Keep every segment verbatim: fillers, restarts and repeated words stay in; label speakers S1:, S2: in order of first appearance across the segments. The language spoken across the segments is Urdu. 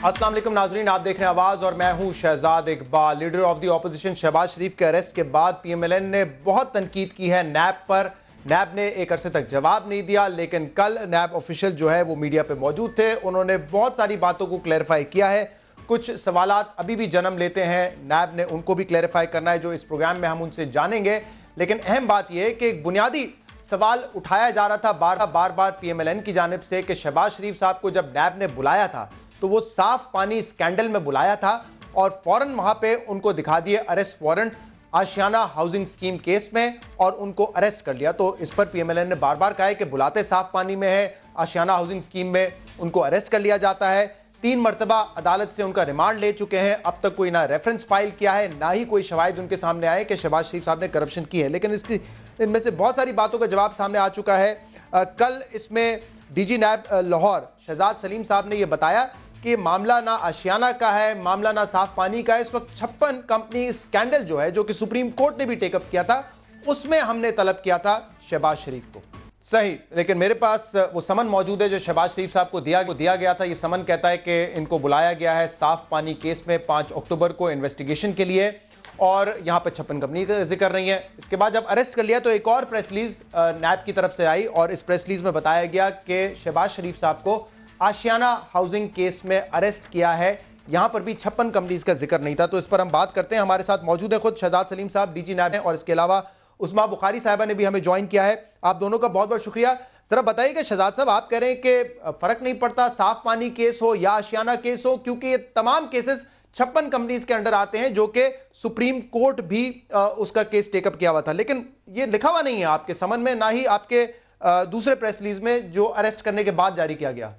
S1: السلام علیکم ناظرین، آپ دیکھ رہے ہیں آواز اور میں ہوں Shahzad Iqbal. Leader of the opposition Shahbaz Sharif کے اریسٹ کے بعد پی ایم ایل این نے بہت تنقید کی ہے نیب پر۔ نیب نے ایک عرصے تک جواب نہیں دیا، لیکن کل نیب آفیشل جو ہے وہ میڈیا پہ موجود تھے، انہوں نے بہت ساری باتوں کو کلیریفائی کیا ہے۔ کچھ سوالات ابھی بھی جنم لیتے ہیں، نیب نے ان کو بھی کلیریفائی کرنا ہے جو اس پروگرام میں ہم ان سے جانیں گے۔ لیکن اہم بات یہ ہے کہ ایک بنیادی سوال اٹھایا جا رہا تھا بار بار بار پی ایم ایل این کی جانب سے کہ شہباز شریف صاحب کو جب نیب نے بلایا تھا تو وہ صاف پانی اسکینڈل میں بلایا تھا اور فوراً وہاں پہ ان کو دکھا دیے arrest warrant Ashiana housing scheme case میں اور ان کو اریسٹ کر لیا۔ تو اس پر پی ایم ایل این نے بار بار کہا ہے کہ بلاتے صاف پانی میں ہے، آشیانہ ہاؤسنگ اسکیم میں ان کو اریسٹ کر لیا جاتا ہے۔ تین مرتبہ عدالت سے ان کا ریمانڈ لے چکے ہیں، اب تک کوئی نہ ریفرنس فائل کیا ہے، نہ ہی کوئی شواہد ان کے سامنے آئے کہ شہباز شریف صاحب نے کرپشن کی ہے۔ لیکن اس کی ان میں سے بہت ساری باتوں کا جواب سامنے آ چکا ہے۔ کل اس میں D G NAB Lahore Shahzad Saleem صاحب نے یہ بتایا کہ معاملہ نہ آشیانہ کا ہے، معاملہ نہ صاف پانی کا ہے۔ اس وقت چھپن کمپنی اسکینڈل جو ہے جو کہ سپریم کورٹ نے بھی ٹیک اپ کیا تھا، اس میں ہم نے طلب کیا تھا شہباز شریف کو۔ صحیح، لیکن میرے پاس وہ سمن موجود ہے جو شہباز شریف صاحب کو دیا دیا گیا تھا۔ یہ سمن کہتا ہے کہ ان کو بلایا گیا ہے صاف پانی کیس میں پانچ اکتوبر کو انویسٹیگیشن کے لیے، اور یہاں پہ چھپن کمپنی کا ذکر نہیں ہے۔ اس کے بعد جب اریسٹ کر لیا تو ایک اور پریس ریلیز نیب کی طرف سے آئی اور اس پریس ریلیز میں بتایا گیا کہ شہباز شریف صاحب کو آشیانہ ہاؤسنگ کیس میں اریسٹ کیا ہے، یہاں پر بھی چھپن کمپنیز کا ذکر نہیں تھا۔ تو اس پر ہم بات کرتے ہیں، ہمارے ساتھ موجود ہے خود شہزاد سلیم صاحب ڈی جی نیب ہیں، اور اس کے علاوہ عثما بخاری صاحبہ نے بھی ہمیں جوائن کیا ہے۔ آپ دونوں کا بہت بہت شکریہ۔ ذرا بتائیے کہ شہزاد صاحب آپ کہہ رہے ہیں کہ فرق نہیں پڑتا صاف پانی کیس ہو یا آشیانہ کیس ہو، کیونکہ یہ تمام کیسز چھپن کمپنیز کے انڈر آتے ہیں جو کہ سپریم کورٹ بھی اس کا کیس ٹیک اپ کیا ہوا تھا، لیکن یہ لکھا ہوا نہیں ہے آپ کے سمن میں، نہ ہی آپ کے دوسرے پریس ریلیز میں جو اریسٹ کرنے کے بعد جاری کیا گیا۔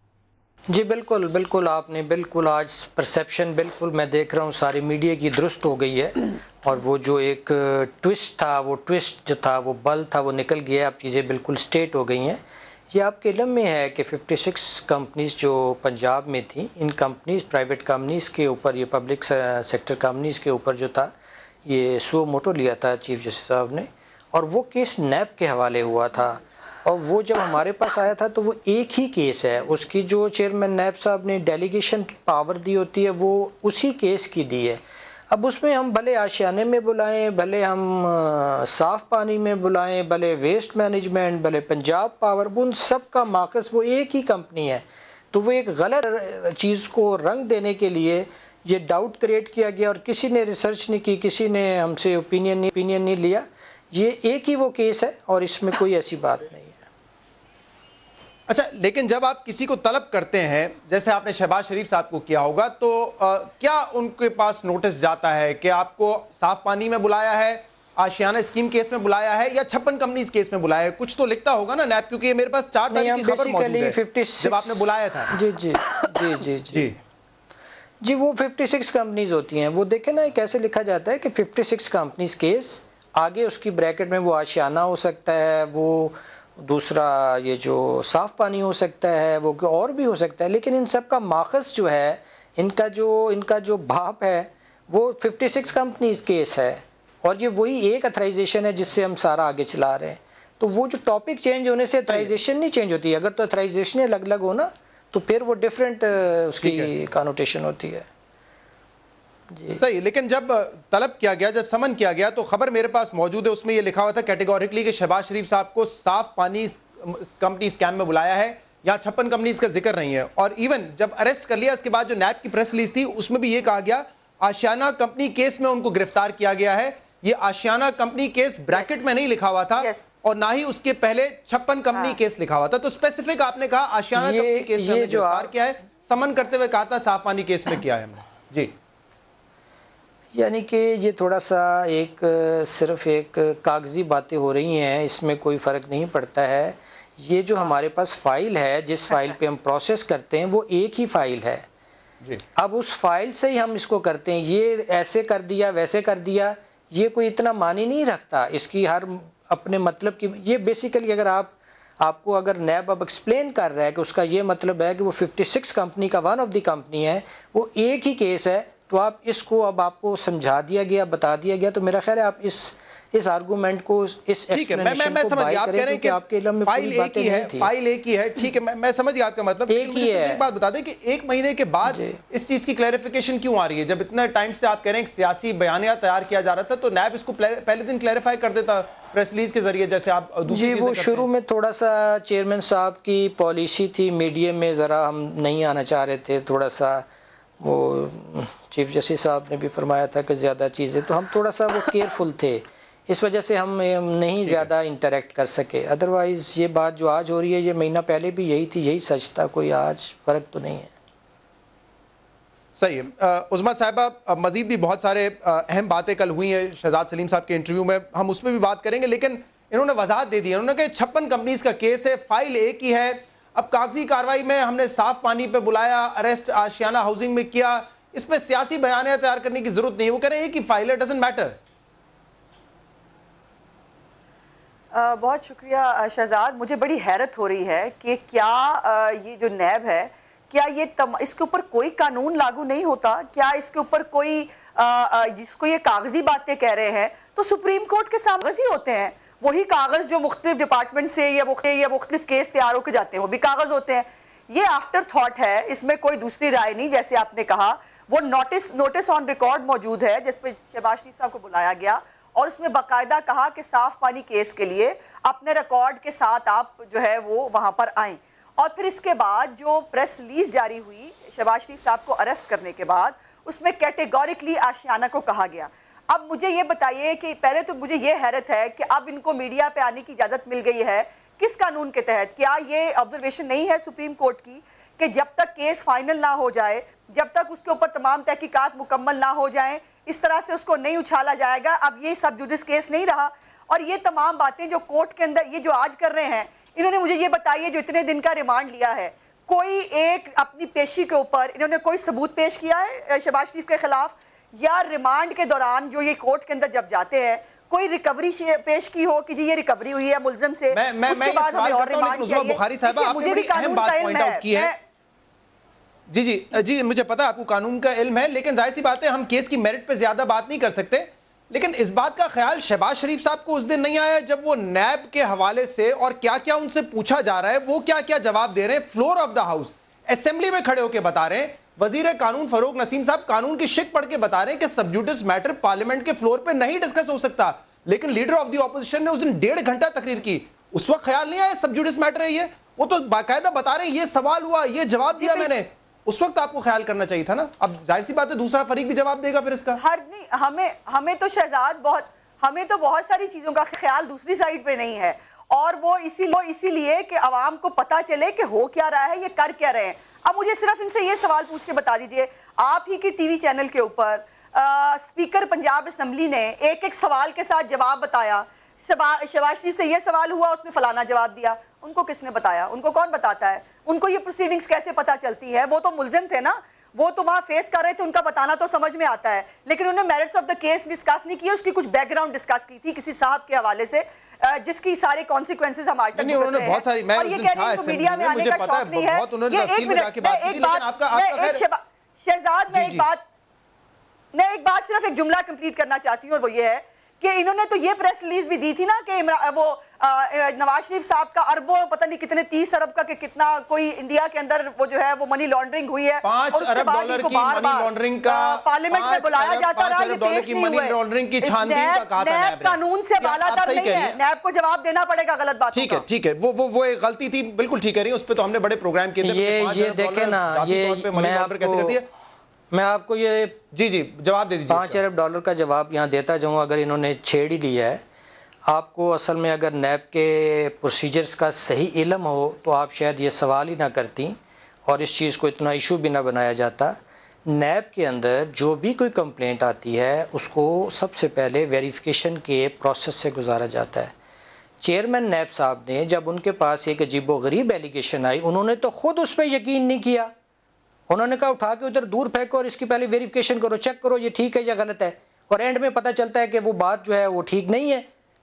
S2: جی بالکل بالکل، آپ نے بالکل آج پرسیپشن بالکل میں دیکھ رہا ہوں ساری میڈیا کی درست ہو گئی ہے، اور وہ جو ایک ٹوسٹ تھا، وہ ٹوسٹ جو تھا، وہ بل تھا، وہ نکل گیا، اب چیزیں بالکل سٹیٹ ہو گئی ہیں۔ یہ آپ کے علم میں ہے کہ ففٹی سکس کمپنیز جو پنجاب میں تھیں، ان کمپنیز پرائیویٹ کمپنیز کے اوپر، یہ پبلک سیکٹر کمپنیز کے اوپر جو تھا یہ سو موٹو لیا تھا چیف جسٹس صاحب نے، اور وہ کیس نیب کے حوالے ہوا تھا، اور وہ جب ہمارے پاس آیا تھا تو وہ ایک ہی کیس ہے، اس کی جو چیئرمین نیب صاحب نے ڈیلیگیشن پاور دی ہوتی ہے وہ اسی کیس کی دی ہے۔ اب اس میں ہم بھلے آشیانے میں بلائیں، بھلے ہم صاف پانی میں بلائیں، بھلے ویسٹ مینجمنٹ، بھلے پنجاب پاور، ان سب کا ماخذ وہ ایک ہی کمپنی ہے۔ تو وہ ایک غلط چیز کو رنگ دینے کے لیے یہ ڈاؤٹ کریٹ کیا گیا، اور کسی نے ریسرچ نہیں کی، کسی نے ہم سے اوپینین نہیں اوپینین نہیں لیا، یہ ایک ہی وہ کیس ہے اور اس میں کوئی ایسی بات نہیں ہے۔
S1: اچھا، لیکن جب آپ کسی کو طلب کرتے ہیں جیسے آپ نے شہباز شریف صاحب کو کیا ہوگا، تو کیا ان کے پاس نوٹس جاتا ہے کہ آپ کو صاف پانی میں بلایا ہے، آشیانہ اسکیم کیس میں بلایا ہے یا چھپن کمپنیز کیس میں بلایا ہے؟ کچھ تو لکھتا ہوگا نا نیب، کیونکہ یہ میرے پاس چار تاریخ کی خبر موجود ہے جب آپ نے بلایا تھا۔
S2: جی جی جی جی جی جی وہ ففٹی سکس کمپنیز ہوتی ہیں، وہ دیکھیں نا کیسے لکھا جاتا ہے کہ ففٹی سکس کمپنیز کیس، آگے اس کی بریکٹ میں وہ آشیانہ ہو سکتا ہے، وہ دوسرا یہ جو صاف پانی ہو سکتا ہے، وہ اور بھی ہو سکتا ہے، لیکن ان سب کا ماخذ جو ہے، ان کا جو ان کا جو باپ ہے وہ ففٹی سکس کمپنیز کیس ہے، اور یہ وہی ایک اتھرائزیشن ہے جس سے ہم سارا آگے چلا رہے ہیں۔ تو وہ جو ٹاپک چینج ہونے سے اتھرائزیشن نہیں چینج ہوتی ہے، اگر تو اتھرائزیشن الگ الگ ہونا تو پھر وہ ڈیفرنٹ اس کی کانوٹیشن ہوتی ہے۔
S1: جی صحیح، لیکن جب طلب کیا گیا، جب سمن کیا گیا تو خبر میرے پاس موجود ہے، اس میں یہ لکھا ہوا تھا کیٹیگوریکلی کہ شہباز شریف صاحب کو صاف پانی کمپنی اسکیم میں بلایا ہے، یہاں چھپن کمپنیز کا ذکر نہیں ہے۔ اور ایون جب اریسٹ کر لیا اس کے بعد جو نیب کی پریس ریلیز تھی اس میں بھی یہ کہا گیا آشیانہ کمپنی کیس میں ان کو گرفتار کیا گیا ہے۔ یہ آشیانہ کمپنی کیس بریکٹ میں نہیں لکھا ہوا تھا، اور نہ ہی اس کے پہلے چھپن کمپنی کیس لکھا ہوا تھا۔ تو اسپیسیفک آپ نے کہا آشیانہ کمپنی کیس میں گرفتار کیا ہے، سمن کرتے ہوئے کہا تھا صاف پانی کیس میں کیا ہے ہم نے۔ جی
S2: یعنی کہ یہ تھوڑا سا ایک صرف ایک کاغذی باتیں ہو رہی ہیں، اس میں کوئی فرق نہیں پڑتا ہے۔ یہ جو ہمارے پاس فائل ہے، جس فائل پہ ہم پروسیس کرتے ہیں، وہ ایک ہی فائل ہے۔ اب اس فائل سے ہی ہم اس کو کرتے ہیں، یہ ایسے کر دیا ویسے کر دیا، یہ کوئی اتنا معنی نہیں رکھتا، اس کی ہر اپنے مطلب کی۔ یہ بیسیکلی اگر آپ آپ کو اگر نیب اب ایکسپلین کر رہا ہے کہ اس کا یہ مطلب ہے کہ وہ ففٹی سکس کمپنی کا ون آف دی کمپنی ہے، وہ ایک ہی کیس ہے، تو آپ اس کو اب آپ کو سمجھا دیا گیا، بتا دیا گیا، تو میرا خیال ہے آپ اس اس آرگومنٹ کو اس ایکسپلینیشن کو بائی کریں کیونکہ آپ کے علم میں پوری باتیں نہیں تھی.
S1: فائل ایک ہی ہے, ٹھیک ہے, میں سمجھ گیا آپ کا مطلب.
S2: ایک ہی ہے.
S1: ایک بات بتا دیں کہ ایک مہینے کے بعد اس چیز کی کلیریفیکیشن کیوں آ رہی ہے؟ جب اتنا ٹائم سے آپ کہہ رہے ہیں کہ سیاسی بیانیہ تیار کیا جا رہا تھا تو نیب اس کو پہلے دن کلیریفائی کر دیتا پریس ریلیز کے ذریعے, جیسے آپ
S2: جی وہ شروع میں تھوڑا سا چیئرمین صاحب کی پالیسی تھی, میڈیا میں ذرا ہم نہیں آنا چاہ رہے تھے, تھوڑا سا وہ چیف جسٹس صاحب نے بھی فرمایا تھا کہ زیادہ چیزیں, تو ہم تھوڑا سا وہ کیئرفل تھے, اس وجہ سے ہم نہیں زیادہ انٹریکٹ کر سکے. ادروائز یہ بات جو آج ہو رہی ہے یہ مہینہ پہلے بھی یہی تھی, یہی سچ تھا, کوئی آج فرق تو نہیں ہے.
S1: صحیح ہے. عظمیٰ صاحبہ, مزید بھی بہت سارے اہم باتیں کل ہوئی ہیں شہزاد سلیم صاحب کے انٹرویو میں, ہم اس میں بھی بات کریں گے, لیکن انہوں نے وضاحت دے دی, انہوں نے کہا چھپن کمپنیز کا کیس ہے, فائل ایک ہی ہے, اب کاغذی کاروائی میں ہم نے صاف پانی پہ بلایا, اریسٹ آشیانہ ہاؤسنگ میں کیا, اس میں سیاسی بیانیہ تیار کرنے کی ضرورت نہیں. وہ کہہ رہے ہیں کہ فائل ہے, ڈزنٹ میٹر.
S3: بہت شکریہ شہزاد. مجھے بڑی حیرت ہو رہی ہے کہ کیا یہ جو نیب ہے کیا یہ تم اس کے اوپر کوئی قانون لاگو نہیں ہوتا؟ کیا اس کے اوپر کوئی جس کو یہ کاغذی باتیں کہہ رہے ہیں تو سپریم کورٹ کے سامنے کاغذ ہی ہوتے ہیں, وہی کاغذ جو مختلف ڈپارٹمنٹ سے یا مختلف کیس تیار ہو کے جاتے ہیں وہ بھی کاغذ ہوتے ہیں. یہ آفٹر تھاٹ ہے, اس میں کوئی دوسری رائے نہیں. جیسے آپ نے کہا وہ نوٹس نوٹس آن ریکارڈ موجود ہے جس پہ شہباز شریف صاحب کو بلایا گیا اور اس میں باقاعدہ کہا کہ صاف پانی کیس کے لیے اپنے ریکارڈ کے ساتھ آپ جو ہے وہ وہاں پر آئیں. اور پھر اس کے بعد جو پریس ریلیز جاری ہوئی شہباز شریف صاحب کو اریسٹ کرنے کے بعد, اس میں کیٹیگوریکلی آشیانہ کو کہا گیا. اب مجھے یہ بتائیے کہ پہلے تو مجھے یہ حیرت ہے کہ اب ان کو میڈیا پہ آنے کی اجازت مل گئی ہے کس قانون کے تحت؟ کیا یہ آبزرویشن نہیں ہے سپریم کورٹ کی کہ جب تک کیس فائنل نہ ہو جائے, جب تک اس کے اوپر تمام تحقیقات مکمل نہ ہو جائیں, اس طرح سے اس کو نہیں اچھالا جائے گا؟ اب یہ سب جوڈس کیس نہیں رہا, اور یہ تمام باتیں جو کورٹ کے اندر یہ جو آج کر رہے ہیں, انہوں نے مجھے یہ بتائیے جو اتنے دن کا ریمانڈ لیا ہے, کوئی ایک اپنی پیشی کے اوپر انہوں نے کوئی ثبوت پیش کیا ہے شہباز شریف کے خلاف؟ یا ریمانڈ کے دوران جو یہ کورٹ کے اندر جب جاتے ہیں کوئی ریکوری پیش کی ہو کہ جی یہ ریکوری ہوئی ہے ملزم سے, اس کے بعد ہمیں اور ریمانڈ چاہیے؟ مجھے بھی قانون کا علم ہے.
S1: جی جی جی مجھے پتا آپ کو قانون کا علم ہے, لیکن ظاہر سی بات ہے ہم کیس کی میرٹ پہ زیادہ بات نہیں کر سکتے, لیکن اس بات کا خیال شہباز شریف صاحب کو اس دن نہیں آیا جب وہ نیب کے حوالے سے اور کیا کیا ان سے پوچھا جا رہا ہے, وہ کیا کیا جواب دے رہے ہیں, floor of the house assembly میں کھڑے ہو کے بتا رہے ہیں. وزیر قانون فاروق نسیم صاحب قانون کی شک پڑھ کے بتا رہے ہیں کہ سب جوڈس میٹر پارلیمنٹ کے فلور پہ نہیں ڈسکس ہو سکتا, لیکن لیڈر آف دی اپوزیشن نے اس دن ڈیڑھ گھنٹہ تقریر کی, اس وقت خیال نہیں آیا سب جوڈس میٹر ہے یہ, وہ تو باقاعدہ بتا رہے ہیں یہ سوال ہوا, یہ جواب دیا میں نے, اس وقت آپ کو خیال کرنا چاہیے تھا نا. اب ظاہر سی بات ہے دوسرا فریق بھی جواب دے گا پھر اس کا.
S3: ہر نہیں, ہمیں ہمیں تو شہزاد بہت ہمیں تو بہت ساری چیزوں کا خیال دوسری سائڈ پہ نہیں ہے, اور وہ اسی اسی لیے کہ عوام کو پتا چلے کہ ہو کیا رہا ہے, یہ کر کیا رہے ہیں. اب مجھے صرف ان سے یہ سوال پوچھ کے بتا دیجئے, آپ ہی کی ٹی وی چینل کے اوپر اسپیکر پنجاب اسمبلی نے ایک ایک سوال کے ساتھ جواب بتایا, شہباز شریف سے یہ سوال ہوا اس نے فلانا جواب دیا, ان کو کس نے بتایا؟ ان کو کون بتاتا ہے؟ ان کو یہ پروسیڈنگز کیسے پتا چلتی ہے؟ وہ تو ملزم تھے نا, وہ تو وہاں فیس کر رہے تھے, ان کا بتانا تو سمجھ میں آتا ہے, لیکن انہوں نے merits of the case discuss نہیں کیا, اس کی کچھ بیک گراؤنڈ ڈسکس کی تھی کسی صاحب کے حوالے سے جس کی سارے کانسیکوینسز ہم آج تک بھگت رہے ہیں, اور یہ کہہ رہے ہیں کہ میڈیا میں آنے کا شوق نہیں ہے. یہ ایک منٹ, میں ایک بات, میں ایک شہزاد میں ایک بات میں ایک بات صرف ایک جملہ کمپلیٹ کرنا چاہتی ہوں, اور وہ یہ ہے کہ انہوں نے تو یہ پریس ریلیز بھی دی تھی نا کہ وہ نواز شریف صاحب کا اربوں پتہ نہیں کتنے تیس ارب کا کہ کتنا کوئی انڈیا کے اندر وہ جو ہے وہ منی لانڈرنگ ہوئی ہے,
S1: اور اس کے بعد ان کو بار بار
S3: پارلیمنٹ میں بلایا جاتا رہا, یہ پیش نہیں ہوئے. نیب قانون سے بالاتر نہیں ہے, نیب کو جواب دینا پڑے گا غلط باتوں کا.
S1: ٹھیک ہے ٹھیک ہے, وہ وہ ایک غلطی تھی, بالکل ٹھیک ہے, اس پہ تو ہم نے بڑے پروگرام کیے تھے.
S2: یہ دیکھیں نا, یہ میں آپ کو میں آپ کو یہ
S1: جی جی جواب دے دیجیے.
S2: پانچ ارب ڈالر کا جواب یہاں دیتا جاؤں, اگر انہوں نے چھیڑ ہی دیا ہے. آپ کو اصل میں اگر نیب کے پروسیجرز کا صحیح علم ہو تو آپ شاید یہ سوال ہی نہ کرتی اور اس چیز کو اتنا ایشو بھی نہ بنایا جاتا. نیب کے اندر جو بھی کوئی کمپلینٹ آتی ہے اس کو سب سے پہلے ویریفیکیشن کے پروسیس سے گزارا جاتا ہے. چیئرمین نیب صاحب نے جب ان کے پاس ایک عجیب و غریب ایلیگیشن آئی, انہوں نے تو خود اس پہ یقین نہیں کیا, انہوں نے کہا اٹھا کے ادھر دور پھینکو اور اس کی پہلے ویریفیکیشن کرو, چیک کرو یہ ٹھیک ہے یا غلط ہے, اور اینڈ میں پتہ چلتا ہے کہ وہ بات جو ہے وہ ٹھیک نہیں ہے.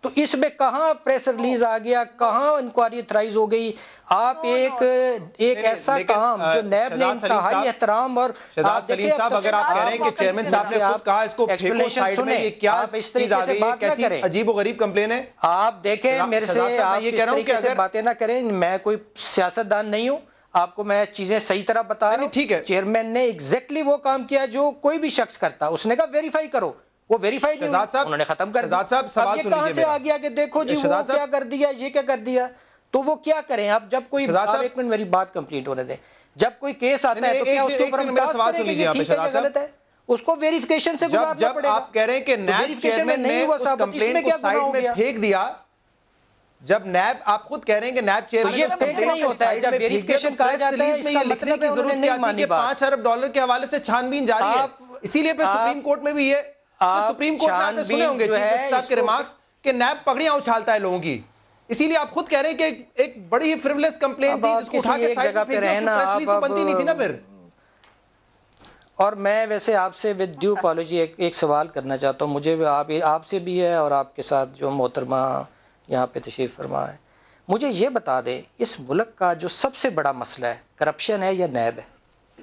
S2: تو اس میں کہاں پریس ریلیز آ گیا, کہاں انکوائری اتھرائز ہو گئی؟ آپ ایک ایک ایسا کام جو نیب نے انتہائی احترام اور
S1: شہزاد سلیم صاحب اگر آپ کہہ رہے ہیں کہ چیئرمین صاحب نے خود کہا اس کو پھینکو سائیڈ میں, یہ کیا
S2: اس طریقے سے بات نہ کریں,
S1: عجیب و غریب کمپلین ہے.
S2: آپ دیکھیں میرے سے آپ اس طریقے سے باتیں نہ کریں, میں کوئی سیاستدان نہیں ہوں, آپ کو میں چیزیں صحیح طرح بتا رہا ہوں.
S1: ٹھیک ہے,
S2: چیئرمین نے ایگزیکٹلی وہ کام کیا جو کوئی بھی شخص کرتا, اس نے کہا ویریفائی کرو, وہ ویریفائی نہیں ہوئی, انہوں نے ختم کر دیا. اب یہ کہاں سے آ گیا کہ دیکھو جی وہ کیا کر دیا, یہ کیا کر دیا, تو وہ کیا کریں آپ؟ جب کوئی, آپ ایک منٹ میری بات کمپلیٹ ہونے دیں, جب کوئی کیس آتا ہے تو کیا اس کے اوپر ہم ٹاسک کریں کہ یہ ٹھیک ہے یا غلط ہے؟ اس کو ویریفیکیشن سے گزارنا پڑے گا.
S1: جب آپ کہہ رہے ہیں کہ نیب چیئرمین نے اس کمپلین کو سائیڈ میں پھینک دیا, جب نیب, آپ خود کہہ رہے ہیں کہ نیب چیئرمین
S2: یہ پھینک نہیں ہوتا ہے, جب ویریفیکیشن کہا جاتا ہے اس کا مطلب ہے انہوں نے نہیں مانی بات.
S1: پانچ ارب ڈالر کے حوالے سے چھانبین جاری ہے, اسی لیے پھر سپریم کورٹ میں بھی یہ سپریم کورٹ میں آپ نے سنے ہوں گے چیف جسٹس صاحب کے ریمارکس کہ نیب پگڑیاں اچھالتا ہے لوگوں کی, اسی لیے آپ خود کہہ رہے ہیں کہ ایک بڑی ہی فریولس کمپلین تھی جس کو اٹھا کے سائیڈ پہ پھینک دیا, پریس ریلیز تو بنتی نہیں تھی نا پھر.
S2: اور میں ویسے آپ سے ود ڈیو اپالوجی ایک سوال کرنا چاہتا ہوں, مجھے آپ آپ سے بھی ہے اور آپ کے ساتھ جو محترمہ یہاں پہ تشریف فرما ہے, مجھے یہ بتا دیں اس ملک کا جو سب سے بڑا مسئلہ ہے کرپشن ہے یا نیب ہے؟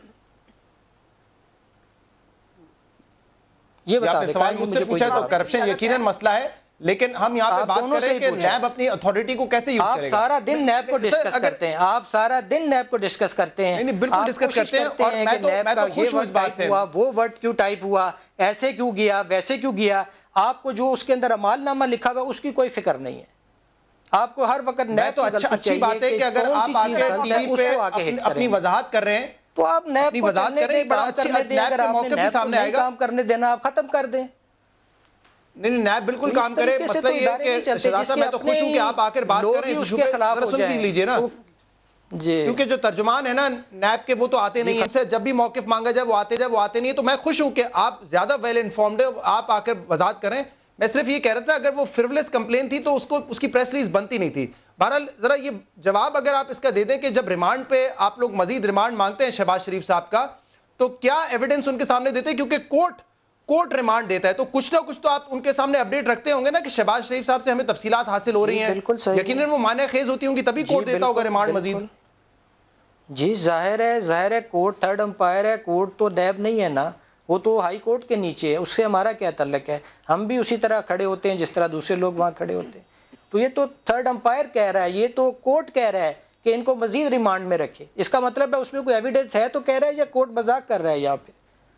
S2: یہ بتا دیں.
S1: سوال مجھ سے پوچھا تو کرپشن یقیناً مسئلہ ہے, لیکن ہم یہاں پہ بات کر رہے ہیں کہ نیب اپنی اتھارٹی کو کیسے یوز کرے گا.
S2: آپ سارا دن نیب کو ڈسکس کرتے ہیں, آپ سارا دن نیب کو ڈسکس کرتے ہیں.
S1: نہیں بالکل ڈسکس کرتے ہیں, اور میں تو خوش ہوں اس بات سے.
S2: وہ ورڈ کیوں ٹائپ ہوا, ایسے کیوں گیا, ویسے کیوں گیا, آپ کو جو اس کے اندر عمال نامہ لکھا ہوا اس کی کوئی فکر نہیں ہے. آپ کو ہر وقت نیب
S1: تو اچھی بات ہے کہ اگر آپ اپنی وضاحت کر رہے ہیں
S2: تو آپ نیب کو چلنے دیں, کام کرنے دیں. اگر آپ نے نیب کو نہیں کام کرنے دینا آپ ختم کر دیں.
S1: نہیں نہیں نیب بالکل کام کرے. مسئلہ یہ ہے کہ شہزاد صاحب میں تو خوش ہوں کہ آپ آ کر بات کر رہے ہیں اس کے خلاف ہو جائیں. لیجئے نا کیونکہ جو ترجمان ہے نا نیب کے وہ تو آتے نہیں ہیں, جب بھی موقف مانگا جائے وہ آتے جائے وہ آتے نہیں ہیں. تو میں خوش ہوں کہ آپ زیادہ ویل انفارمڈ ہیں, آپ آ کر وضاحت کریں. میں صرف یہ کہہ رہا تھا اگر وہ فریولس کمپلین تھی تو اس کو اس کی پریس ریلیز بنتی نہیں تھی. بہرحال ذرا یہ جواب اگر آپ اس کا دے دیں کہ جب ریمانڈ پہ آپ لوگ مزید ریمانڈ مانگتے ہیں شہباز شریف صاحب کا, تو کیا ایویڈنس ان کے سامنے دیتے ہیں؟ کیونکہ کورٹ کورٹ ریمانڈ دیتا ہے تو کچھ نہ کچھ تو آپ ان کے سامنے اپڈیٹ رکھتے ہوں گے نا کہ شہباز شریف صاحب سے ہمیں تفصیلات حاصل ہو رہی ہیں. یقیناً وہ معنی خیز ہوتی ہوں گی تبھی کورٹ دیتا ہوگا ریمانڈ مزید.
S2: جی ظاہر ہے, ظاہر ہے کورٹ تھرڈ امپائر ہے, کورٹ تو نیب نہیں ہے نا, وہ تو ہائی کورٹ کے نیچے ہے, اس سے ہمارا کیا تعلق ہے؟ ہم بھی اسی طرح کھڑے ہوتے ہیں جس طرح دوسرے لوگ وہاں کھڑے ہوتے ہیں. تو یہ تو تھرڈ امپائر کہہ رہا ہے, یہ تو کورٹ کہہ رہا ہے کہ ان کو مزید ریمانڈ میں رکھے. اس کا مطلب ہے اس میں کوئی ایویڈنس ہے تو کہہ رہا ہے یا کورٹ مذاق کر رہا ہے یہاں پہ.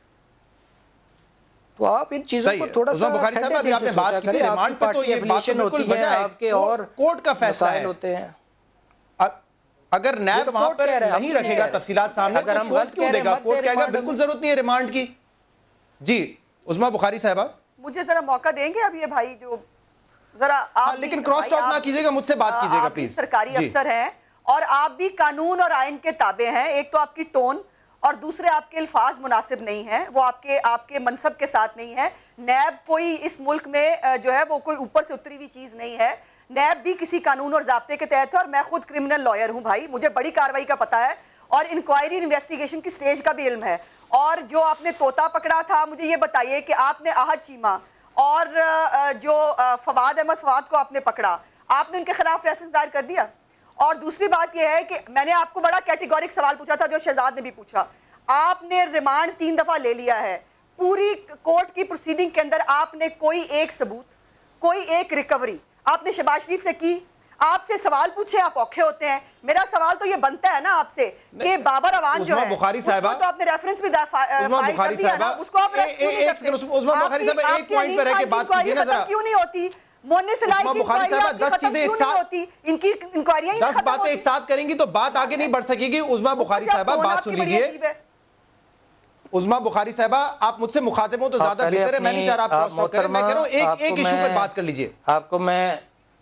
S2: تو آپ ان چیزوں کو تھوڑا سا ٹھنڈے دل سے سوچا کریں. آپ کی پارٹی ایفیلیشن ہوتی ہے, آپ کے اور
S1: کورٹ کا فیصلہ
S2: ہوتے ہیں.
S1: اگر نیب وہاں پر نہیں رکھے گا تفصیلات سامنے, اگر ہم غلط کیوں دے گا؟ کورٹ کہے گا بالکل ضرورت نہیں ہے ریمانڈ کی. جی عظمیٰ بخاری صاحبہ
S3: مجھے ذرا موقع دیں گے اب یہ بھائی جو ذرا آپ,
S1: لیکن کراس ٹاک نہ کیجئے گا, مجھ سے بات کیجئے گا پلیز.
S3: سرکاری افسر ہیں اور آپ بھی قانون اور آئین کے تابع ہیں. ایک تو آپ کی ٹون اور دوسرے آپ کے الفاظ مناسب نہیں ہیں, وہ آپ کے آپ کے منصب کے ساتھ نہیں ہے. نیب کوئی اس ملک میں جو ہے وہ کوئی اوپر سے اتری ہوئی چیز نہیں ہے. نیب بھی کسی قانون اور ضابطے کے تحت ہے, اور میں خود کرمنل لائر ہوں بھائی, مجھے بڑی کاروائی کا پتہ ہے اور انکوائری انویسٹیگیشن کی سٹیج کا بھی علم ہے. اور جو آپ نے طوطا پکڑا تھا, مجھے یہ بتائیے کہ آپ نے آہد چیمہ اور جو فواد احمد فواد کو آپ نے پکڑا, آپ نے ان کے خلاف ریفرنس دائر کر دیا؟ اور دوسری بات یہ ہے کہ میں نے آپ کو بڑا کیٹیگورک سوال پوچھا تھا جو شہزاد نے بھی پوچھا. آپ نے ریمانڈ تین دفعہ لے لیا ہے, پوری کورٹ کی پروسیڈنگ کے اندر آپ نے کوئی ایک ثبوت, کوئی ایک ریکوری آپ نے شہباز شریف سے کی؟ آپ سے سوال پوچھے آپ اوکھے ہوتے ہیں. میرا سوال تو یہ بنتا ہے نا آپ سے کہ بابر اوان جو ہے
S1: بخاری صاحبہ
S3: تو آپ نے ریفرنس بھی فائل کر دیا نا, اس کو آپ ریسٹ کیوں نہیں کرتے؟ آپ کی انیم خان کی انکوائری ختم کیوں نہیں ہوتی؟ مونس الہی کی انکوائری آپ کی ختم کیوں نہیں ہوتی؟ ان کی انکوائریاں ہی ختم ہوتی.
S1: دس باتیں ایک ساتھ کریں گی تو بات آگے نہیں بڑھ سکے گی. عظمیٰ بخاری صاحبہ بات سن لیجئے. عظمیٰ بخاری صاحبہ آپ مجھ سے مخاطب ہوں تو زیادہ بہتر ہے, میں نہیں چاہ رہا آپ کراس ٹاک کریں. میں کہہ رہا ہوں ایک ایک ایشو پر بات کر لیجئے.
S2: آپ کو میں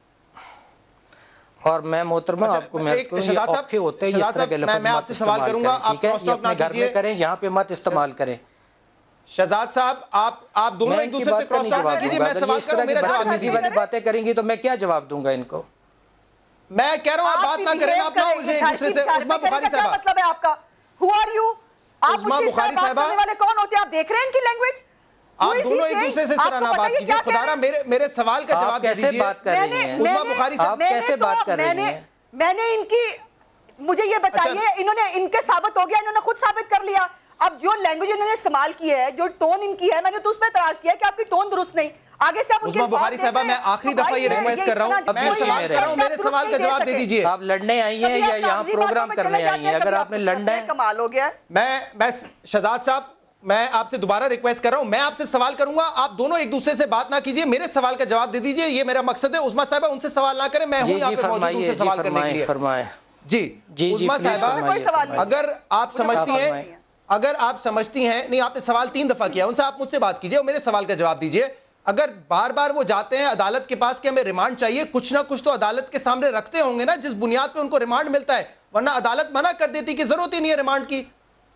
S2: اور میں محترمہ آپ کو محض کروں یہ اوکھے ہوتے ہیں, اس طرح کے لفظ مت استعمال کریں, ٹھیک ہے؟ یہ اپنے گھر میں کریں, یہاں پہ مت استعمال کریں.
S1: شہزاد صاحب آپ آپ دونوں ایک دوسرے سے کراس ٹاک نہ کیجئے. میں سوال کروں, میرا جواب
S2: بدتمیزی والی باتیں کریں گی تو میں کیا جواب دوں گا ان کو؟
S1: میں کہہ رہا ہوں آپ بات نہ کریں, آپ نہ الجھیں ایک دوسرے سے. عظمیٰ بخاری صاحبہ
S3: کیا مطلب ہے آپ کا؟ Who are you? آپ مجھ سے اس طرح بات کرنے والے کون ہوتے ہیں؟ آپ دیکھ رہے ہیں ان کی لینگویج؟
S1: آپ دونوں ایک دوسرے سے سراہنا بات کیجئے. خدا میرے میرے سوال کا جواب دے دیجئے.
S2: آپ کیسے بات کر رہی ہیں
S1: عظمیٰ بخاری صاحب؟
S2: آپ کیسے بات کر رہی ہیں؟
S3: میں نے ان کی مجھے یہ بتائیے, انہوں نے ان کے ثابت ہو گیا, انہوں نے خود ثابت کر لیا. اب جو لینگویج انہوں نے استعمال کی ہے, جو ٹون ان کی ہے, میں نے تو اس پہ اعتراض کیا کہ آپ کی ٹون درست نہیں. آگے سے آپ ان کے
S1: عظمیٰ بخاری صاحبہ میں آخری دفعہ یہ ریکویسٹ کر رہا ہوں, میں سوال کر رہا ہوں, میرے سوال کا جواب دے دیجئے.
S2: آپ لڑنے آئی ہیں یا یہاں پروگرام کرنے آئی ہیں؟ اگر آپ نے لڑنا ہے
S3: کمال ہو گیا.
S1: میں میں شہزاد صاحب میں آپ سے دوبارہ ریکویسٹ کر رہا ہوں, میں آپ سے سوال کروں گا, آپ دونوں ایک دوسرے سے بات نہ کیجئے, میرے سوال کا جواب دے دیجئے, یہ میرا مقصد ہے. عظمیٰ صاحبہ ان سے سوال نہ کریں, میں ہوں یہاں پہ موجود ان سے سوال کرنے کے لیے.
S2: فرمائیں.
S1: جی عظمیٰ صاحبہ, اگر آپ سمجھتی ہیں اگر آپ سمجھتی ہیں نہیں, آپ نے سوال تین دفعہ کیا, ان سے آپ مجھ سے بات کیجئے اور میرے سوال کا جواب دیجئے. اگر بار بار وہ جاتے ہیں عدالت کے پاس کہ ہمیں ریمانڈ چاہیے, کچھ نہ کچھ تو عدالت کے سامنے رکھتے ہوں گے نا جس بنیاد پہ ان کو ریمانڈ ملتا ہے, ورنہ عدالت منع کر دیتی کہ ضرورت ہی نہیں ہے ریمانڈ کی.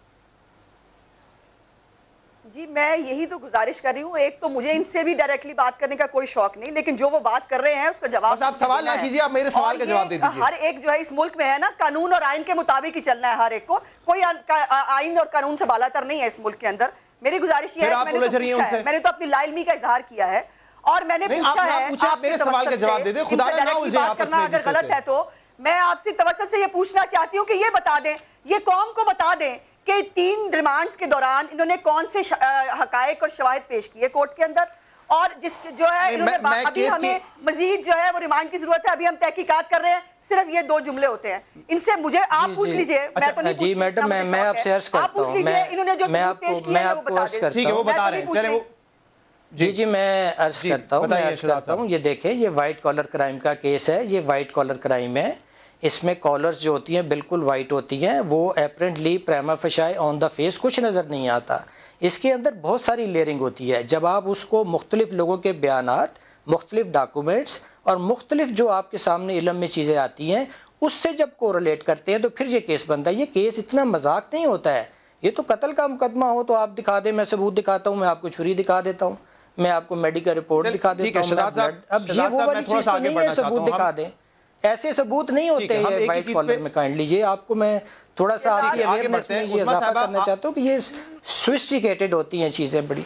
S3: جی میں یہی تو گزارش کر رہی ہوں, ایک تو مجھے ان سے بھی ڈائریکٹلی بات کرنے کا کوئی شوق نہیں, لیکن جو وہ بات کر رہے ہیں اس کا جواب
S1: بس آپ سوال نہ کیجئے, آپ میرے سوال کا جواب دے دیجئے.
S3: ہر ایک جو ہے اس ملک میں ہے نا, قانون اور آئین کے مطابق ہی چلنا ہے ہر ایک کو, کوئی آئین اور قانون سے بالاتر نہیں ہے اس ملک کے اندر. میری گزارش یہ ہے کہ میں نے تو پوچھا ہے, میں نے تو اپنی لا علمی کا اظہار کیا ہے, اور میں نے پوچھا ہے آپ
S1: میرے سوال کا جواب دے دیں. خدا نہ الجھے
S3: بات کرنا اگر غلط ہے تو میں آپ سے توسط سے یہ پوچھنا چاہتی ہوں کہ یہ بتا دیں, یہ قوم کو بتا دیں کہ تین ریمانڈز کے دوران انہوں نے کون سے حقائق اور شواہد پیش کیے کورٹ کے اندر, اور جس جو ہے انہوں نے ابھی ہمیں مزید جو ہے وہ ریمانڈ کی ضرورت ہے, ابھی ہم تحقیقات کر رہے ہیں, صرف یہ دو جملے ہوتے ہیں. ان سے مجھے آپ پوچھ لیجئے, میں تو نہیں
S2: جی میڈم میں آپ سے عرض کرتا ہوں,
S3: آپ پوچھ لیجئے انہوں نے جو ثبوت پیش کیے ہیں وہ بتا دیں.
S1: ٹھیک ہے وہ بتا رہے ہیں, چلیں.
S2: جی جی میں عرض کرتا ہوں میں عرض کرتا ہوں یہ دیکھیں, یہ وائٹ کالر کرائم کا کیس ہے, یہ وائٹ کالر کرائم ہے. اس میں کالرز جو ہوتی ہیں بالکل وائٹ ہوتی ہیں, وہ اپرنٹلی پریما فشائے آن دا فیس کچھ نظر نہیں آتا. اس کے اندر بہت ساری لیئرنگ ہوتی ہے. جب آپ اس کو مختلف لوگوں کے بیانات, مختلف ڈاکومنٹس اور مختلف جو آپ کے سامنے علم میں چیزیں آتی ہیں اس سے جب کوریلیٹ کرتے ہیں تو پھر یہ کیس بنتا ہے. یہ کیس اتنا مذاق نہیں ہوتا ہے. یہ تو قتل کا مقدمہ ہو تو آپ دکھا دیں, میں ثبوت دکھاتا ہوں, میں آپ کو چھری دکھا دیتا ہوں, میں آپ کو میڈیکل رپورٹ دکھا دیتا ہوں. اب یہ وہ والی چیز تو نہیں ہے ثبوت دکھا دیں, ایسے ثبوت نہیں ہوتے ہیں وائٹ کالر میں. کائنڈلی یہ آپ کو میں تھوڑا سا آپ کی اویئرنیس میں یہ اضافہ کرنا چاہتا ہوں کہ یہ سوفسٹیکیٹڈ ہوتی ہیں چیزیں بڑی.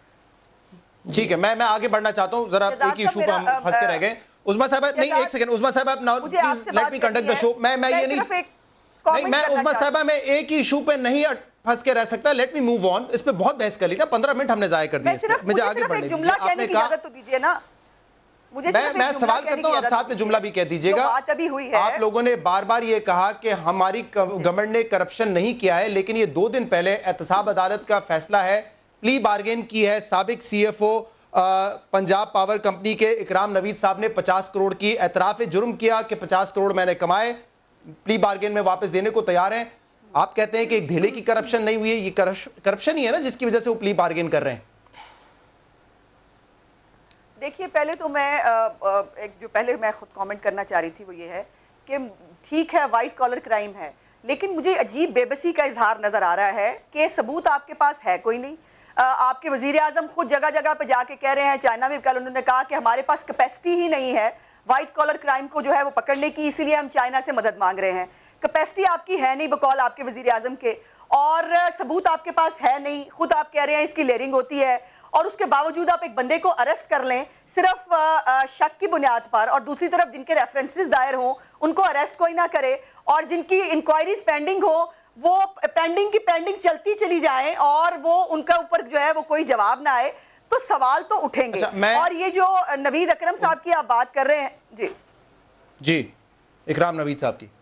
S1: ٹھیک ہے, میں میں آگے بڑھنا چاہتا ہوں, ذرا ایک ایشو پہ ہم پھنس کے رہ گئے. عظمیٰ صاحبہ نہیں, ایک سیکنڈ عظمیٰ صاحبہ, please let me conduct the show. میں میں یہ نہیں نہیں میں عظمیٰ صاحبہ میں ایک ہی ایشو پہ نہیں پھنس کے رہ سکتا. Let me move on. اس پہ بہت بحث کر لی نا, پندرہ منٹ ہم نے ضائع کر دیے. مجھے آگے بڑھنے دیجیے. آپ نے کہا میں سوال کرتا ہوں, آپ ساتھ میں جملہ بھی کہہ دیجئے گا. آپ لوگوں نے بار بار یہ کہا کہ ہماری گورنمنٹ نے کرپشن نہیں کیا ہے, لیکن یہ دو دن پہلے احتساب عدالت کا فیصلہ ہے, پلی بارگین کی ہے. سابق C F O Punjab power company کے اکرام نوید صاحب نے پچاس کروڑ کی اعتراف جرم کیا کہ پچاس کروڑ میں نے کمائے, پلی بارگین میں واپس دینے کو تیار ہیں. آپ کہتے ہیں کہ ایک دھیلے کی کرپشن نہیں ہوئی ہے, یہ کرپشن ہی ہے نا جس کی وجہ سے وہ پلی بارگین کر رہے ہیں.
S3: دیکھیے پہلے تو میں ایک جو پہلے میں خود کامنٹ کرنا چاہ رہی تھی وہ یہ ہے کہ ٹھیک ہے وائٹ کالر کرائم ہے, لیکن مجھے عجیب بے بسی کا اظہار نظر آ رہا ہے کہ ثبوت آپ کے پاس ہے کوئی نہیں. آپ کے وزیر اعظم خود جگہ جگہ پہ جا کے کہہ رہے ہیں, چائنا میں کل انہوں نے کہا کہ ہمارے پاس کیپیسٹی ہی نہیں ہے وائٹ کالر کرائم کو جو ہے وہ پکڑنے کی, اسی لیے ہم چائنا سے مدد مانگ رہے ہیں. کیپیسٹی آپ کی ہے نہیں بقول آپ کے وزیر اعظم کے, اور ثبوت آپ کے پاس ہے نہیں. خود آپ کہہ رہے ہیں اس کی لیئرنگ ہوتی ہے, اور اس کے باوجود آپ ایک بندے کو اریسٹ کر لیں صرف شک کی بنیاد پر, اور دوسری طرف جن کے ریفرنسز دائر ہوں ان کو اریسٹ کوئی نہ کرے, اور جن کی انکوائریز پینڈنگ ہو وہ پینڈنگ کی پینڈنگ چلتی چلی جائیں, اور وہ ان کا اوپر جو ہے وہ کوئی جواب نہ آئے, تو سوال تو اٹھیں گے. اور یہ جو نوید اکرم صاحب کی آپ بات کر رہے ہیں, جی
S1: جی اکرام نوید صاحب کی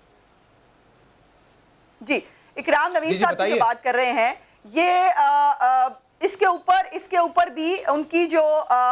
S3: جی اکرام نوید صاحب کی جو بات کر رہے ہیں, یہ اس کے اوپر اس کے اوپر بھی ان کی جو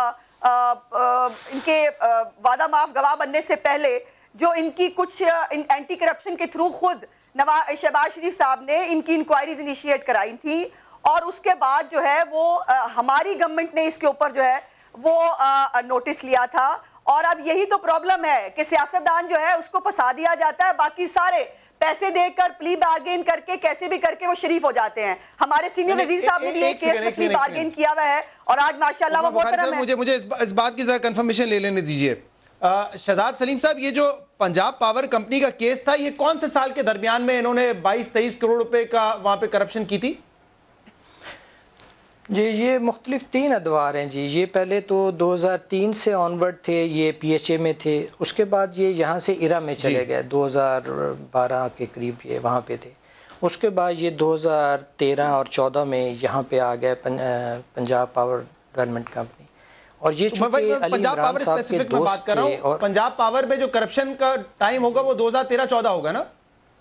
S3: ان کے وعدہ معاف گواہ بننے سے پہلے جو ان کی کچھ اینٹی کرپشن کے تھرو خود شہباز شریف صاحب نے ان کی انکوائریز انیشیٹ کرائی تھی, اور اس کے بعد جو ہے وہ ہماری گورنمنٹ نے اس کے اوپر جو ہے وہ نوٹس لیا تھا. اور اب یہی تو پرابلم ہے کہ سیاستدان جو ہے اس کو پھنسا دیا جاتا ہے, باقی سارے پیسے دے کر پلی بارگین کر کے کیسے بھی کر کے وہ شریف ہو جاتے ہیں. ہمارے سینئر وزیر صاحب نے بھی ایک کیس میں پلی بارگین کیا ہوا ہے, اور آج ماشاءاللہ وہ محترم ہے.
S1: مجھے مجھے اس بات کی ذرا کنفرمیشن لے لینے دیجئے. شہزاد سلیم صاحب, یہ جو پنجاب پاور کمپنی کا کیس تھا, یہ کون سے سال کے درمیان میں انہوں نے بائیس تیئیس کروڑ روپے کا وہاں پہ کرپشن کی تھی؟
S2: جی یہ مختلف تین ادوار ہیں جی. یہ پہلے تو دو ہزار تین سے آنورڈ تھے, یہ پی ایچ اے میں تھے. اس کے بعد یہ یہاں سے ایرا میں چلے گئے, دو ہزار بارہ کے قریب یہ وہاں پہ تھے. اس کے بعد یہ دو ہزار تیرہ اور چودہ میں یہاں پہ آ گئے پنجاب پاور ڈیولپمنٹ کمپنی. اور یہ چونکہ علی عمران صاحب کے دوست تھے. اور
S1: پنجاب پاور میں جو کرپشن کا ٹائم ہوگا وہ دو ہزار تیرہ چودہ ہوگا نا؟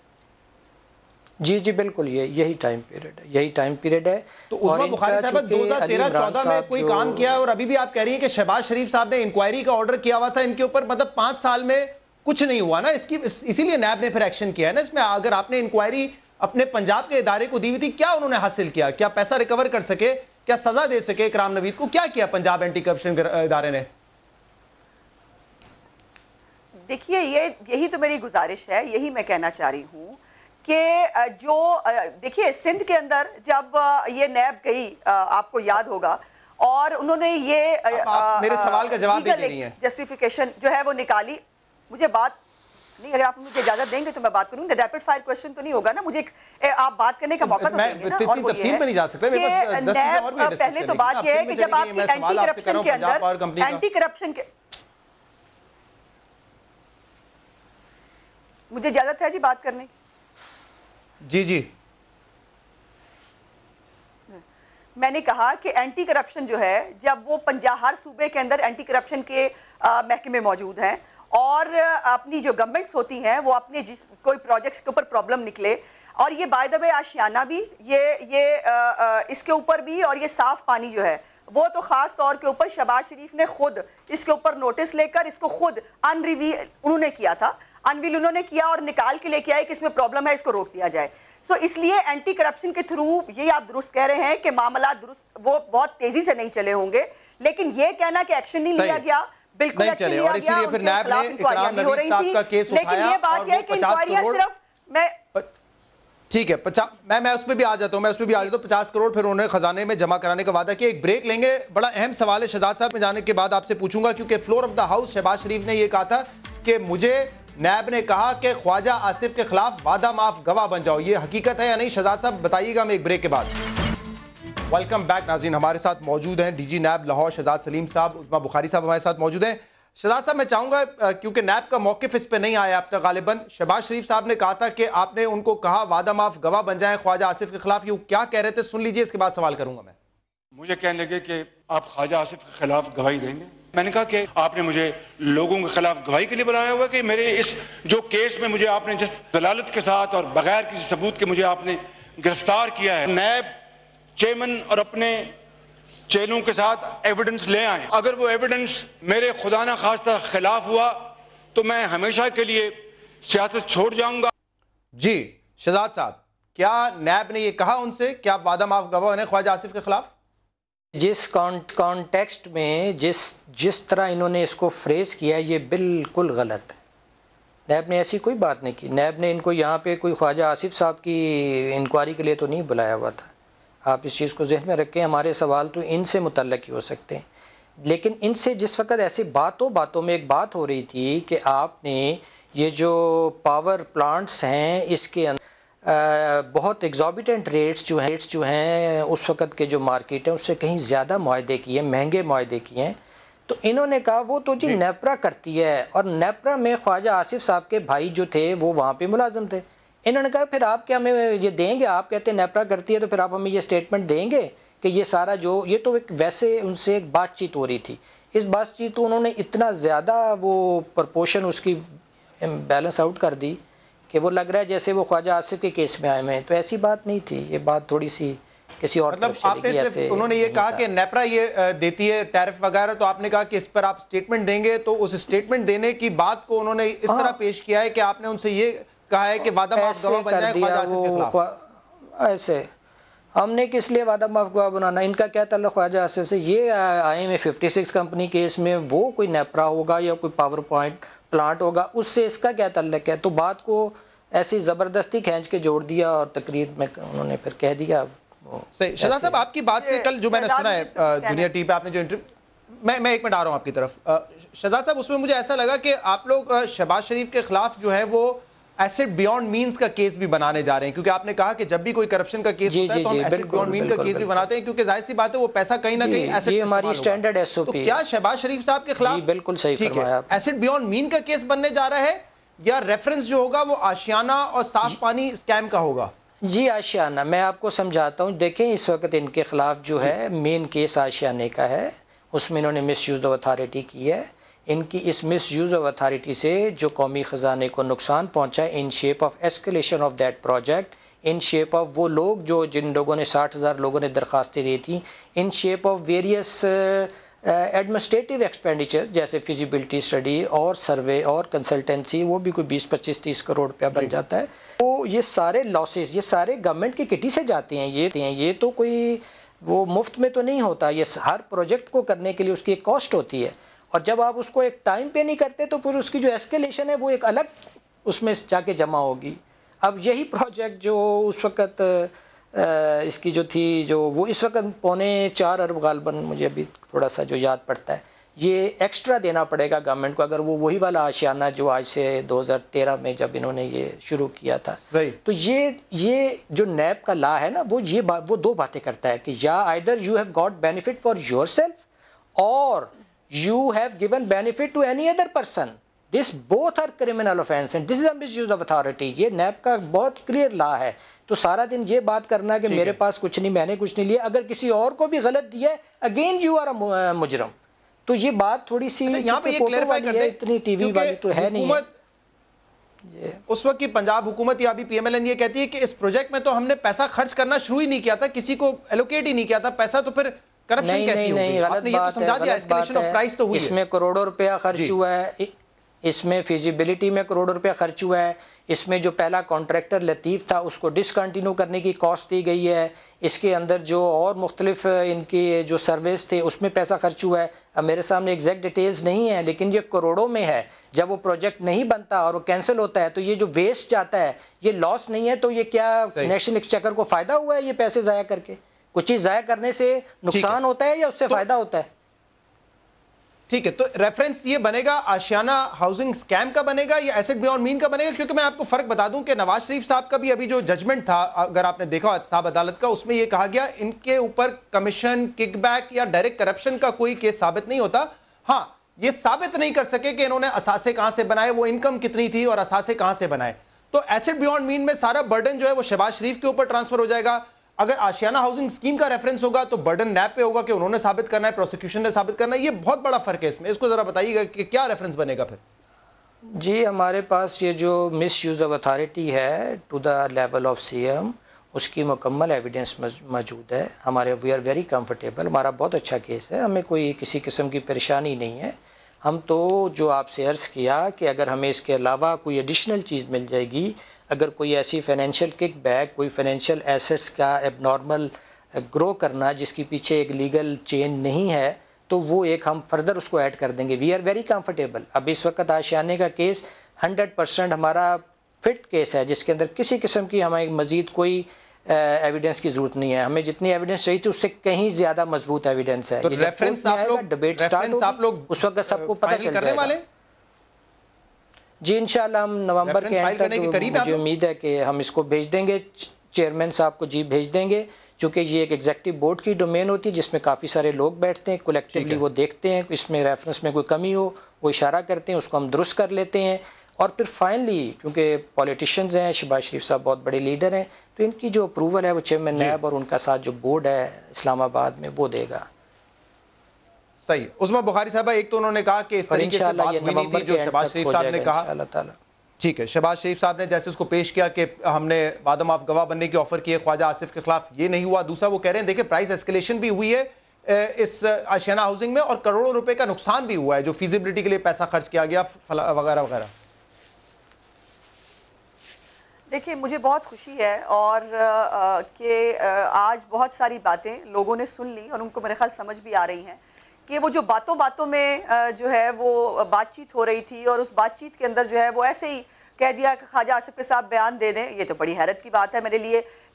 S2: جی جی بالکل, یہ یہی ٹائم پیریڈ ہے, یہی ٹائم پیریڈ ہے.
S1: تو عظمیٰ بخاری صاحبہ دو ہزار تیرہ چودہ میں کوئی کام کیا ہے, اور ابھی بھی آپ کہہ رہی ہیں کہ شہباز شریف صاحب نے انکوائری کا آرڈر کیا ہوا تھا ان کے اوپر, مطلب پانچ سال میں کچھ نہیں ہوا نا اس کی, اسی لیے نیب نے پھر ایکشن کیا ہے نا اس میں. اگر آپ نے انکوائری اپنے پنجاب کے ادارے کو دی ہوئی تھی, کیا انہوں نے حاصل کیا؟ کیا پیسہ ریکور کر سکے؟ کیا سزا دے سکے اکرام نوید کو؟ کیا کیا پنجاب اینٹی کرپشن ادارے نے؟
S3: دیکھیے یہ یہی تو میری گزارش ہے, یہی میں کہنا چاہ رہی ہوں کہ جو دیکھیے سندھ کے اندر جب یہ نیب گئی, آپ کو یاد ہوگا, اور انہوں نے یہ
S1: میرے سوال کا جواب دے رہی ہیں
S3: جسٹیفیکیشن جو ہے وہ نکالی. مجھے بات نہیں, اگر آپ مجھے اجازت دیں گے تو میں بات کروں گا. ریپڈ فائر کوسچن تو نہیں ہوگا نا, مجھے آپ بات کرنے کا موقع تو دیں گے نا. اور وہ یہ ہے کہ نیب, پہلے تو بات یہ ہے کہ جب آپ کی اینٹی کرپشن کے اندر اینٹی کرپشن کے مجھے اجازت ہے جی بات کرنے کی؟
S1: جی جی
S3: میں نے کہا کہ اینٹی کرپشن جو ہے, جب وہ پنجاب ہر صوبے کے اندر اینٹی کرپشن کے محکمے موجود ہیں, اور اپنی جو گورنمنٹس ہوتی ہیں وہ اپنے جس کوئی پروجیکٹس کے اوپر پرابلم نکلے, اور یہ بائی دا وے آشیانہ بھی, یہ یہ اس کے اوپر بھی, اور یہ صاف پانی جو ہے وہ تو خاص طور کے اوپر شہباز شریف نے خود اس کے اوپر نوٹس لے کر اس کو خود ان ریویل انہوں نے کیا تھا, انویل انہوں نے کیا اور نکال کے لے کے آئے کہ اس میں پرابلم ہے, اس کو روک دیا جائے. سو اس لیے اینٹی کرپشن کے تھرو یہ آپ درست کہہ رہے ہیں کہ معاملات درست وہ بہت تیزی سے نہیں چلے ہوں گے, لیکن یہ کہنا کہ ایکشن نہیں لیا گیا, بالکل ایکشن لیا گیا, ان کے خلاف انکوائریاں بھی ہو رہی تھی, لیکن یہ بات یہ ہے کہ انکوائریاں صرف میں
S1: ٹھیک ہے میں میں اس پہ بھی آ جاتا ہوں میں اس پہ بھی آ جاتا ہوں پچاس کروڑ پھر انہوں نے خزانے میں جمع کرانے کا وعدہ کیا. ایک بریک لیں گے, بڑا اہم سوال ہے شہزاد صاحب, میں جانے کے بعد آپ سے پوچھوں گا, کیونکہ floor of the house Shahbaz Sharif نے یہ کہا تھا کہ مجھے نیب نے کہا کہ خواجہ آصف کے خلاف وعدہ معاف گواہ بن جاؤ. یہ حقیقت ہے یا نہیں شہزاد صاحب بتائیے گا, میں ایک بریک کے بعد. ویلکم بیک ناظرین, ہمارے ساتھ موجود ہیں D G NAB Lahore Shahzad Saleem صاحب, عظمیٰ بخاری صاحب ہمارے ساتھ موجود ہیں. شہزاد صاحب میں چاہوں گا, کیونکہ نیب کا موقف اس پہ نہیں آیا آپ کا غالباً, شہباز شریف صاحب نے کہا تھا کہ آپ نے ان کو کہا وعدہ معاف گواہ بن جائیں خواجہ آصف کے خلاف, یہ کیا کہہ رہے تھے سن لیجئے, اس کے بعد سوال کروں گا میں.
S4: مجھے کہنے لگے کہ آپ خواجہ آصف کے خلاف گواہی دیں گے. میں نے کہا کہ آپ نے مجھے لوگوں کے خلاف گواہی کے لیے بلایا ہوا کہ میرے اس جو کیس میں مجھے آپ نے جس دلالت کے ساتھ اور بغیر کسی ثبوت کے مجھے آپ نے گرفتار کیا ہے, نیب چیئرمین اور اپنے چیلوں کے ساتھ ایویڈنس لے آئیں. اگر وہ ایویڈنس میرے خدا نہ خواستہ خلاف ہوا تو میں ہمیشہ کے لیے سیاست چھوڑ جاؤں گا.
S1: جی شہزاد صاحب, کیا نیب نے یہ کہا ان سے کہ آپ وعدہ معاف گواہ ہیں خواجہ آصف کے خلاف؟
S2: جس کانٹیکسٹ میں جس جس طرح انہوں نے اس کو فریز کیا یہ بالکل غلط ہے. نیب نے ایسی کوئی بات نہیں کی. نیب نے ان کو یہاں پہ کوئی خواجہ آصف صاحب کی انکوائری کے لیے تو نہیں بلایا ہوا تھا. آپ اس چیز کو ذہن میں رکھیں, ہمارے سوال تو ان سے متعلق ہی ہو سکتے ہیں, لیکن ان سے جس وقت ایسی باتوں باتوں میں ایک بات ہو رہی تھی کہ آپ نے یہ جو پاور پلانٹس ہیں اس کے اندر بہت ایگزابیٹنٹ ریٹس جو ہیں ریٹس جو ہیں اس وقت کے جو مارکیٹ ہیں اس سے کہیں زیادہ معاہدے کیے ہیں, مہنگے معاہدے کیے ہیں, تو انہوں نے کہا وہ تو جی نیپرا کرتی ہے, اور نیپرا میں خواجہ آصف صاحب کے بھائی جو تھے وہ وہاں پہ ملازم تھے. انہوں نے کہا پھر آپ کیا ہمیں یہ دیں گے, آپ کہتے ہیں نیپرا کرتی ہے تو پھر آپ ہمیں یہ سٹیٹمنٹ دیں گے کہ یہ سارا جو یہ تو ایک ویسے ان سے ایک بات چیت ہو رہی تھی. اس بات چیت تو انہوں نے اتنا زیادہ وہ پرپورشن اس کی بیلنس آؤٹ کر دی کہ وہ لگ رہا ہے جیسے وہ خواجہ آصف کے کیس میں آئے ہیں, تو ایسی بات نہیں تھی. یہ بات تھوڑی سی کسی اور
S1: مطلب آپ نے صرف انہوں نے یہ کہا کہ نیپرا یہ دیتی ہے ٹیرف وغیرہ, تو آپ نے کہا کہ اس پر آپ سٹیٹمنٹ دیں گے, تو اس سٹیٹمنٹ دینے کی بات کو انہوں نے اس طرح پیش کیا ہے کہ آپ نے ان سے یہ کہا ہے کہ وعدہ معاف گواہ بن جائے خواجہ آصف کے خلاف.
S2: ایسے ہم نے کس لیے وعدہ معاف گواہ بنانا, ان کا کیا تعلق خواجہ آصف سے؟ یہ آئے میں ففٹی سکس کمپنی کیس میں وہ کوئی نیپرا ہوگا یا کوئی پاور پوائنٹ پلانٹ ہوگا, اس سے اس کا کیا تعلق ہے؟ تو بات کو ایسی زبردستی کھینچ کے جوڑ دیا اور تقریر میں انہوں نے پھر کہہ دیا.
S1: صحیح. شہزاد صاحب آپ کی بات سے کل جو میں نے سنا ہے دنیا ٹی پہ آپ نے جو انٹرویو, میں میں ایک منٹ آ رہا ہوں آپ کی طرف. شہزاد صاحب اس میں مجھے ایسا لگا کہ آپ لوگ شہباز شریف کے خلاف جو ہے وہ ایسٹ بیونڈ مینز کا کیس بھی بنانے جا رہے ہیں، کیونکہ آپ نے کہا کہ جب بھی کوئی کرپشن کا کیس ہوتا ہے تو ہم ایسٹ بیونڈ مین کا کیس بھی بناتے ہیں، کیونکہ ظاہر سی بات ہے وہ پیسہ کہیں نہ کہیں ایسٹ
S2: یہ ہماری اسٹینڈرڈ ایس او پی
S1: ہے۔ تو کیا شہباز شریف صاحب کے خلاف
S2: بالکل صحیح فرمایا
S1: ایسٹ بیونڈ مین کا کیس بننے جا رہا ہے، یا ریفرنس جو ہوگا وہ آشیانہ اور صاف پانی اسکیم کا ہوگا؟
S2: جی آشیانہ، میں آپ کو سمجھاتا ہوں۔ دیکھیں اس وقت ان کے خلاف جو ہے مین کیس آشیانے کا ہے، اس میں انہوں نے مس یوز آف اتھارٹی کی ہے۔ ان کی اس مس یوز آف اتھارٹی سے جو قومی خزانے کو نقصان پہنچا ہے in shape of escalation of that project, in shape of وہ لوگ جو جن لوگوں نے ساٹھ ہزار لوگوں نے درخواستیں دی تھیں، in shape of various administrative expenditure جیسے فیزیبلٹی اسٹڈی اور سروے اور کنسلٹنسی، وہ بھی کوئی بیس پچیس تیس کروڑ روپیہ بن جاتا ہے۔ تو یہ سارے لاسز یہ سارے گورنمنٹ کی کٹی سے جاتے ہیں، یہ یہ تو کوئی وہ مفت میں تو نہیں ہوتا، یہ ہر پروجیکٹ کو کرنے کے لیے اس کی ایک کاسٹ ہوتی ہے، اور جب آپ اس کو ایک ٹائم پہ نہیں کرتے تو پھر اس کی جو ایسکیلیشن ہے وہ ایک الگ اس میں جا کے جمع ہوگی۔ اب یہی پروجیکٹ جو اس وقت اس کی جو تھی جو وہ اس وقت پونے چار ارب غالباً مجھے ابھی تھوڑا سا جو یاد پڑتا ہے، یہ ایکسٹرا دینا پڑے گا گورنمنٹ کو اگر وہ وہی والا آشیانہ جو آج سے دو ہزار تیرہ میں جب انہوں نے یہ شروع کیا تھا۔ تو یہ یہ جو نیب کا لا ہے نا وہ یہ وہ دو باتیں کرتا ہے کہ یا either you have got benefit for yourself اور you have given benefit to any other person. This both are criminal offense and this is a misuse of authority. یہ نیب کا بہت کلیئر لا ہے۔ تو سارا دن یہ بات کرنا کہ میرے پاس کچھ نہیں، میں نے کچھ نہیں لیا، اگر کسی اور کو بھی غلط دیا ہے اگین یو آر اے مجرم۔ تو یہ بات تھوڑی سی
S1: یہاں پہ یہ کلیئرفائی کر دیں،
S2: اتنی ٹی وی والی تو ہے نہیں ہے۔
S1: اس وقت کی پنجاب حکومت یا ابھی پی ایم ایل این یہ کہتی ہے کہ اس پروجیکٹ میں تو ہم نے پیسہ خرچ کرنا شروع ہی نہیں کیا تھا، کسی کو ایلوکیٹ ہی نہیں کیا تھا پیسہ، تو پھر کرپشن کیسی ہوگی؟ آپ نے یہ تو سمجھا دیا، ایسکیلیشن آف پرائس تو ہوئی ہے۔
S2: اس میں کروڑوں روپیہ خرچ ہوا ہے، اس میں فیزیبلٹی میں کروڑوں روپیہ خرچ ہوا ہے، اس میں جو پہلا کانٹریکٹر لطیف تھا اس کو ڈسکنٹینیو کرنے کی کاسٹ دی گئی ہے، اس کے اندر جو اور مختلف ان کی جو سروس تھے اس میں پیسہ خرچ ہوا ہے۔ اب میرے سامنے ایگزیکٹ ڈیٹیلز نہیں ہیں لیکن یہ کروڑوں میں ہے۔ جب وہ پروجیکٹ نہیں بنتا اور وہ کینسل ہوتا ہے تو یہ جو ویسٹ جاتا ہے یہ لاس نہیں ہے، تو یہ کیا نیشنل ایکسچیکر کو فائدہ ہوا ہے یہ پیسے ضائع کر کے؟ کچھ چیز ضائع کرنے سے نقصان ہوتا ہے یا اس سے فائدہ ہوتا ہے؟
S1: ٹھیک ہے، تو ریفرنس یہ بنے گا آشیانہ ہاؤسنگ سکیم کا بنے گا یا ایسٹ بیونڈ مین کا بنے گا؟ کیونکہ میں آپ کو فرق بتا دوں کہ نواز شریف صاحب کا بھی ابھی جو ججمنٹ تھا اگر آپ نے دیکھا احتساب عدالت کا، اس میں یہ کہا گیا ان کے اوپر کمیشن، کک بیک یا ڈائریکٹ کرپشن کا کوئی کیس ثابت نہیں ہوتا۔ ہاں یہ ثابت نہیں کر سکے کہ انہوں نے اثاثے کہاں سے بنائے، وہ انکم کتنی تھی اور اثاثے کہاں سے بنائے، تو ایسٹ بیونڈ مین میں سارا برڈن جو ہے وہ شہباز شریف کے اوپر ٹرانسفر ہو جائے گا۔ اگر آشیانہ ہاؤسنگ اسکیم کا ریفرنس ہوگا تو برڈن نیب پہ ہوگا کہ انہوں نے ثابت کرنا ہے، پروسیکیوشن نے ثابت کرنا ہے۔ یہ بہت بڑا فرق ہے اس میں، اس کو ذرا بتائیے گا کہ کیا ریفرنس بنے گا پھر؟
S2: جی ہمارے پاس یہ جو مس یوز آف اتھارٹی ہے to the level of C M, اس کی مکمل ایویڈنس موجود ہے ہمارے۔ وی آر ویری کمفرٹیبل، ہمارا بہت اچھا کیس ہے، ہمیں کوئی کسی قسم کی پریشانی نہیں ہے۔ ہم تو جو آپ سے عرض کیا کہ اگر ہمیں اس کے علاوہ کوئی ایڈیشنل چیز مل جائے گی، اگر کوئی ایسی فائنینشیل کک بیک، کوئی فائنینشیل ایسٹس کا ایب نارمل گرو کرنا جس کی پیچھے ایک لیگل چین نہیں ہے، تو وہ ایک ہم فردر اس کو ایڈ کر دیں گے۔ We are very comfortable. اب اس وقت آشیانے کا کیس ہنڈریڈ پرسینٹ ہمارا فٹ کیس ہے جس کے اندر کسی قسم کی ہمیں مزید کوئی ایویڈنس کی ضرورت نہیں ہے۔ ہمیں جتنی ایویڈنس چاہیے تھی اس سے کہیں زیادہ مضبوط ایویڈنس ہے۔
S1: ریفرنس آپ لوگ
S2: اس وقت سب کو پتہ چل جائے گا۔ جی انشاءاللہ ہم نومبر کے اینڈ تک مجھے امید ہے کہ ہم اس کو بھیج دیں گے، چیئرمین صاحب کو جی بھیج دیں گے، چونکہ یہ ایک ایگزیکٹو بورڈ کی ڈومین ہوتی ہے جس میں کافی سارے لوگ بیٹھتے ہیں، کولیکٹیولی وہ دیکھتے ہیں اس میں ریفرنس میں کوئی کمی ہو وہ اشارہ کرتے ہیں، اس کو ہم درست کر لیتے ہیں، اور پھر فائنلی کیونکہ پولیٹیشینز ہیں، شہباز شریف صاحب بہت بڑے لیڈر ہیں، تو ان کی جو اپروول ہے وہ چیئرمین نیب اور ان کا ساتھ جو بورڈ ہے اسلام آباد میں وہ دے گا۔
S1: صحیح۔ عظمیٰ بخاری صاحبہ ایک تو انہوں نے کہا کہ اس طریقے سے بات ہوئی نہیں تھی جو شہباز شریف صاحب نے کہا۔
S2: اللہ تعالیٰ
S1: ٹھیک ہے، شہباز شریف صاحب نے جیسے اس کو پیش کیا کہ ہم نے بادم آف گواہ بننے کی آفر کی ہے خواجہ آصف کے خلاف، یہ نہیں ہوا۔ دوسرا وہ کہہ رہے ہیں دیکھیں پرائس ایسکیلیشن بھی ہوئی ہے اس آشیانہ ہاؤسنگ میں اور کروڑوں روپے کا نقصان بھی ہوا ہے جو فیزیبلٹی کے لیے پیسہ خرچ کیا گیا وغیرہ وغیرہ۔
S3: دیکھیں مجھے بہت خوشی ہے اور کہ آج بہت ساری باتیں لوگوں نے سن لی اور ان کو میرے خیال سمجھ بھی آ رہی ہیں کہ وہ جو باتوں باتوں میں جو ہے وہ بات چیت ہو رہی تھی اور اس بات چیت کے اندر جو ہے وہ ایسے ہی کہہ دیا کہ خواجہ آصف کے صاحب بیان دے دیں، یہ تو بڑی حیرت کی بات ہے میرے لیے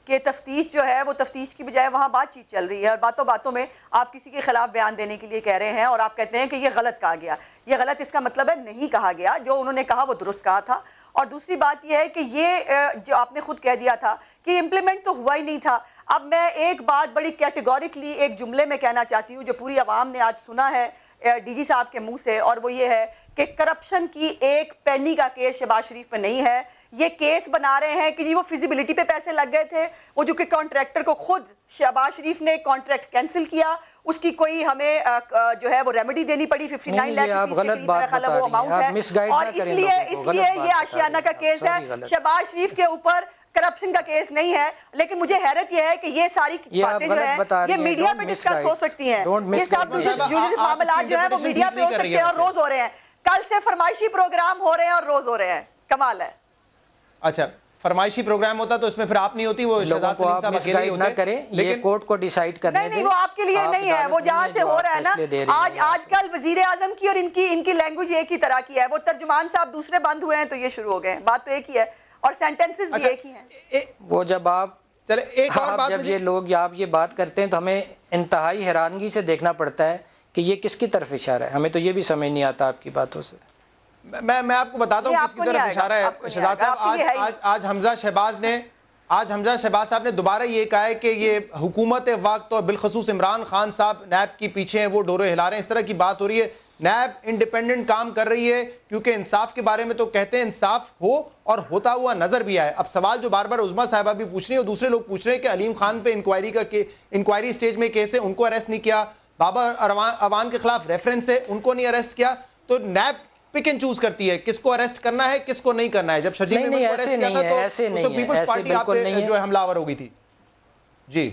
S3: کہ تفتیش جو ہے وہ تفتیش کی بجائے وہاں بات چیت چل رہی ہے اور باتوں باتوں میں آپ کسی کے خلاف بیان دینے کے لیے کہہ رہے ہیں اور آپ کہتے ہیں کہ یہ غلط کہا گیا. یہ غلط اس کا مطلب ہے نہیں کہا گیا, جو انہوں نے کہا وہ درست کہا تھا. اور دوسری بات یہ ہے کہ یہ جو آپ نے خود کہہ دیا تھا کہ امپلیمنٹ تو ہوا ہی نہیں تھا. اب میں ایک بات بڑی کیٹیگورکلی ایک جملے میں کہنا چاہتی ہوں جو پوری عوام نے آج سنا ہے ڈی جی صاحب کے منہ سے, اور وہ یہ ہے کہ کرپشن کی ایک پینی کا کیس شہباز شریف پہ نہیں ہے. یہ کیس بنا رہے ہیں کہ جی وہ فیزیبلٹی پہ پیسے لگ گئے تھے, وہ جو کہ کانٹریکٹر کو خود شہباز شریف نے کانٹریکٹ کینسل کیا, اس کی کوئی ہمیں جو ہے وہ ریمیڈی دینی پڑی ففٹی نائن لاکھ روپیز کے قریب میرا خیال ہے وہ اماؤنٹ ہے, اور اس لیے اس لیے یہ آشیانہ کا کیس ہے. شہباز شریف کے اوپر کرپشن کا کیس نہیں ہے. لیکن مجھے حیرت یہ ہے کہ یہ ساری باتیں جو ہیں یہ میڈیا پہ ڈسکس ہو سکتی ہیں, یہ سب معاملات جو ہیں وہ میڈیا پہ ہو سکتے ہیں اور روز ہو رہے ہیں. کل سے فرمائشی پروگرام ہو رہے ہیں اور روز ہو رہے ہیں. کمال ہے.
S1: اچھا فرمائشی پروگرام ہوتا تو اس میں پھر آپ نہیں ہوتی, وہ
S2: لوگوں کو آپ مس گائیڈ نہ کریں, یہ کورٹ کو ڈیسائیڈ کرنے دیں.
S3: نہیں نہیں وہ آپ کے لیے نہیں ہے, وہ جہاں سے ہو رہا ہے نا. آج آج کل وزیر اعظم کی اور ان کی ان کی لینگویج ایک ہی طرح کی ہے. وہ ترجمان صاحب دوسرے بند ہوئے ہیں تو یہ شروع ہو گئے ہیں. بات تو ایک ہی ہے اور سینٹنسز بھی ایک ہی ہیں.
S2: وہ جب آپ
S1: چلے ایک اور بات,
S2: جب یہ لوگ یا آپ یہ بات کرتے ہیں تو ہمیں انتہائی حیرانگی سے دیکھنا پڑتا ہے کہ یہ کس کی طرف اشارہ ہے. ہمیں تو یہ بھی سمجھ نہیں آتا آپ کی باتوں سے.
S1: میں میں آپ کو بتاتا ہوں کس کی طرف اشارہ ہے شہزاد صاحب. آج آج آج حمزہ شہباز نے آج حمزہ شہباز صاحب نے دوبارہ یہ کہا ہے کہ یہ حکومت وقت اور بالخصوص عمران خان صاحب نیب کی پیچھے ہیں, وہ ڈورے ہلا رہے ہیں. اس طرح کی بات ہو رہی ہے. نیب انڈیپینڈنٹ کام کر رہی ہے کیونکہ انصاف کے بارے میں تو کہتے ہیں انصاف ہو اور ہوتا ہوا نظر بھی آئے. اب سوال جو بار بار عظمیٰ صاحبہ بھی پوچھ رہی ہیں اور دوسرے لوگ پوچھ رہے ہیں کہ علیم خان پہ انکوائری کا انکوائری سٹیج میں کیس ہے, ان کو اریسٹ نہیں کیا. بابا اوان کے خلاف ریفرنس ہے, ان کو نہیں اریسٹ کیا. تو نیب پک اینڈ چوز کرتی ہے کس کو اریسٹ کرنا ہے کس کو نہیں کرنا ہے. جب شرجیل احمد کو اریسٹ کیا تھا تو اس وقت پیپلز پارٹی آپ پہ جو ہے حملہ آور ہو گئی تھی. جی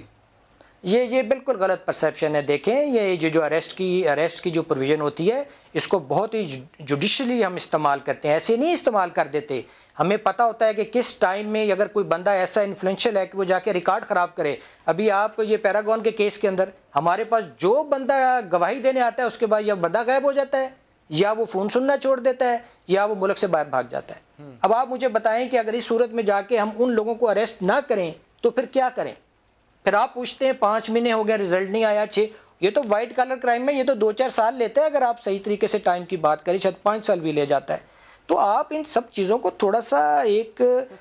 S2: یہ یہ بالکل غلط پرسیپشن ہے. دیکھیں یہ جو جو اریسٹ کی اریسٹ کی جو پروویژن ہوتی ہے اس کو بہت ہی جوڈیشلی ہم استعمال کرتے ہیں, ایسے نہیں استعمال کر دیتے. ہمیں پتہ ہوتا ہے کہ کس ٹائم میں اگر کوئی بندہ ایسا انفلوئنشل ہے کہ وہ جا کے ریکارڈ خراب کرے. ابھی آپ یہ پیراگون کے کیس کے اندر ہمارے پاس جو بندہ گواہی دینے آتا ہے اس کے بعد یا بندہ غائب ہو جاتا ہے یا وہ فون سننا چھوڑ دیتا ہے یا وہ ملک سے باہر بھاگ جاتا ہے. اب آپ مجھے بتائیں کہ اگر اس صورت میں جا کے ہم ان لوگوں کو اریسٹ نہ کریں تو پھر کیا کریں؟ پھر آپ پوچھتے ہیں پانچ مہینے ہو گیا رزلٹ نہیں آیا. چھ یہ تو وائٹ کلر کرائم میں یہ تو دو چار سال لیتے ہیں. اگر آپ صحیح طریقے سے ٹائم کی بات کریں شاید پانچ سال بھی لے جاتا ہے. تو آپ ان سب چیزوں کو تھوڑا سا ایک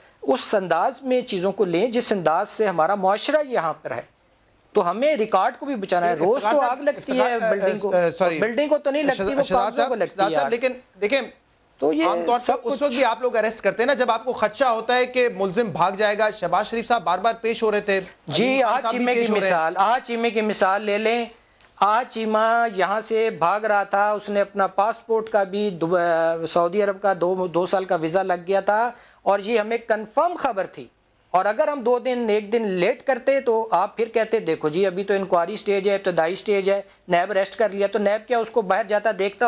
S2: اس انداز میں چیزوں کو لیں جس انداز سے ہمارا معاشرہ یہاں پر ہے. تو ہمیں ریکارڈ کو بھی بچانا ہے. روز تو آگ لگتی ہے بلڈنگ کو, بلڈنگ کو تو نہیں لگتی, وہ کاغذوں کو لگتی ہے.
S1: لیکن دیکھیں
S2: تو یہ
S1: عام طور پر اس وقت بھی آپ لوگ اریسٹ کرتے ہیں نا جب آپ کو خدشہ ہوتا ہے کہ ملزم بھاگ جائے گا. شہباز شریف صاحب بار بار پیش ہو رہے تھے.
S2: جی آج چیمے کی مثال آج چیمے کی مثال لے لیں. آج چیمہ یہاں سے بھاگ رہا تھا, اس نے اپنا پاسپورٹ کا بھی سعودی عرب کا دو دو سال کا ویزا لگ گیا تھا اور یہ ہمیں کنفرم خبر تھی. اور اگر ہم دو دن ایک دن لیٹ کرتے تو آپ پھر کہتے دیکھو جی ابھی تو انکوائری سٹیج ہے, ابتدائی سٹیج ہے, نیب اریسٹ کر لیا. تو نیب کیا اس کو باہر جاتا دیکھتا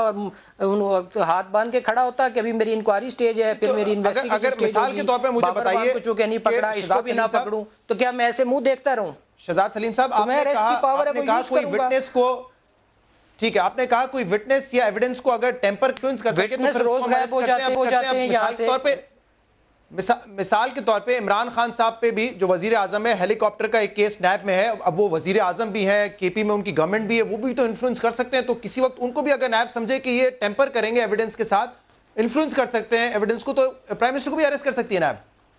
S2: اور ہاتھ باندھ کے کھڑا ہوتا کہ ابھی میری انکوائری سٹیج ہے, پھر میری انویسٹیگیشن سٹیج ہوگی, بابر خان کو چونکہ نہیں پکڑا اس کو بھی نہ پکڑوں تو کیا میں ایسے منہ دیکھتا رہوں؟
S1: شہزاد سلیم صاحب آپ نے کہا کوئی وٹنس کو ٹھیک ہے آپ نے کہا کوئی وٹنس یا ایویڈنس کو اگر ٹیمپر انفلوئنس کر سکے تو
S2: روز غائب ہو جاتے ہو جاتے ہیں یہاں سے.
S1: مثال کے طور پہ عمران خان صاحب پہ بھی جو وزیر اعظم ہے ہیلی کاپٹر کا ایک کیس نیب میں ہے. اب وہ وزیر اعظم بھی ہے, کے پی میں ان کی گورنمنٹ بھی ہے, وہ بھی تو انفلوئنس کر سکتے ہیں. تو کسی وقت ان کو بھی اگر نیب سمجھے کہ یہ ٹیمپر کریں گے ایویڈنس کے ساتھ انفلوئنس کر سکتے ہیں ایویڈنس کو, تو پرائم منسٹر کو بھی اریسٹ کر سکتی ہے نیب.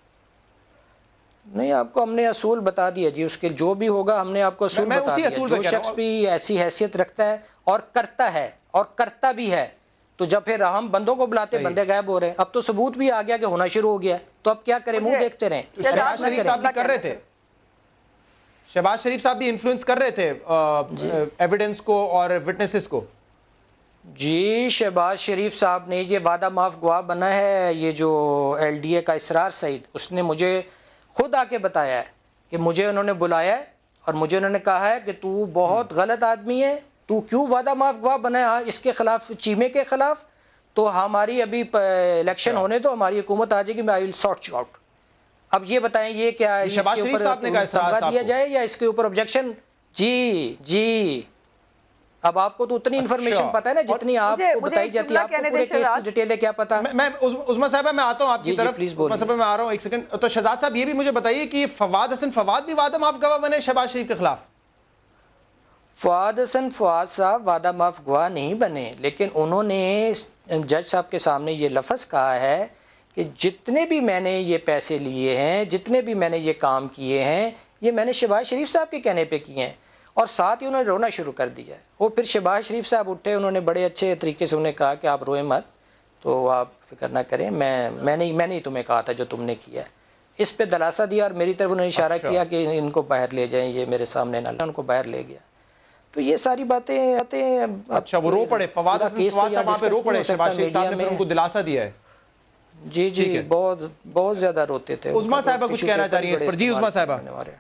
S2: نہیں آپ کو ہم نے اصول بتا دیا جی, اس کے جو بھی ہوگا ہم نے آپ کو اصول بتا دیا. جو شخص بھی ایسی حیثیت رکھتا ہے اور کرتا ہے اور کرتا بھی ہے تو جب پھر ہم بندوں کو بلاتے بندے غائب ہو رہے ہیں. اب تو ثبوت بھی آ گیا کہ ہونا شروع ہو گیا تو اب کیا کریں, منہ دیکھتے رہیں.
S1: شہباز شریف صاحب بھی کر رہے تھے شہباز شریف صاحب بھی انفلوئنس کر رہے تھے ایویڈنس کو اور وٹنسز کو.
S2: جی شہباز شریف صاحب نے یہ وعدہ معاف گواہ بنا ہے, یہ جو ایل ڈی اے کا اسرار سعید, اس نے مجھے خود آ کے بتایا ہے کہ مجھے انہوں نے بلایا ہے اور مجھے انہوں نے کہا ہے کہ تو بہت غلط آدمی ہے, تو کیوں وعدہ معاف گواہ بنا ہے اس کے خلاف, چیمے کے خلاف. تو ہماری ابھی الیکشن ہونے تو ہماری حکومت آ جائے گی, I will sort you out. اب یہ بتائیں یہ کیا ہے,
S1: شہباز شریف صاحب نے کہا
S2: دیا جائے یا اس کے اوپر objection؟ جی جی اب آپ کو تو اتنی انفارمیشن پتا ہے نا جتنی آپ کو بتائی جاتی ہے. آپ کو پورے کیس کی ڈیٹیل کیا پتا؟
S1: میں عظمیٰ صاحبہ میں آتا ہوں آپ کی طرف. عظمیٰ صاحبہ میں آ رہا ہوں ایک سیکنڈ. تو شہزاد صاحب یہ بھی مجھے بتائیے کہ فواد حسن فواد بھی وعدہ معاف گواہ بنے شہباز شریف کے خلاف؟
S2: فواد حسن فواد صاحب وعدہ معاف گواہ نہیں بنے، لیکن انہوں نے جج صاحب کے سامنے یہ لفظ کہا ہے کہ جتنے بھی میں نے یہ پیسے لیے ہیں، جتنے بھی میں نے یہ کام کیے ہیں، یہ میں نے شہباز شریف صاحب کے کہنے پہ کیے ہیں. اور ساتھ ہی انہوں نے رونا شروع کر دیا ہے. وہ پھر شہباز شریف صاحب اٹھے، انہوں نے بڑے اچھے طریقے سے انہیں کہا کہ آپ روئے مت، تو آپ فکر نہ کریں، میں میں نے میں نے تمہیں کہا تھا جو تم نے کیا ہے. اس پہ دلاسا دیا اور میری طرف انہوں نے اشارہ کیا کہ ان کو باہر لے جائیں، یہ میرے سامنے نہ، ان کو باہر لے گیا. تو یہ ساری باتیں آتے.
S1: اچھا وہ رو پڑے فواد حسن فواد صاحب وہاں پہ رو پڑے، شہباز شریف صاحب نے پھر ان کو دلاسا دیا ہے.
S2: جی جی بہت بہت زیادہ روتے تھے.
S1: عظمیٰ صاحبہ کچھ کہنا چاہ رہی ہیں اس پر؟ جی عظمیٰ صاحبہ.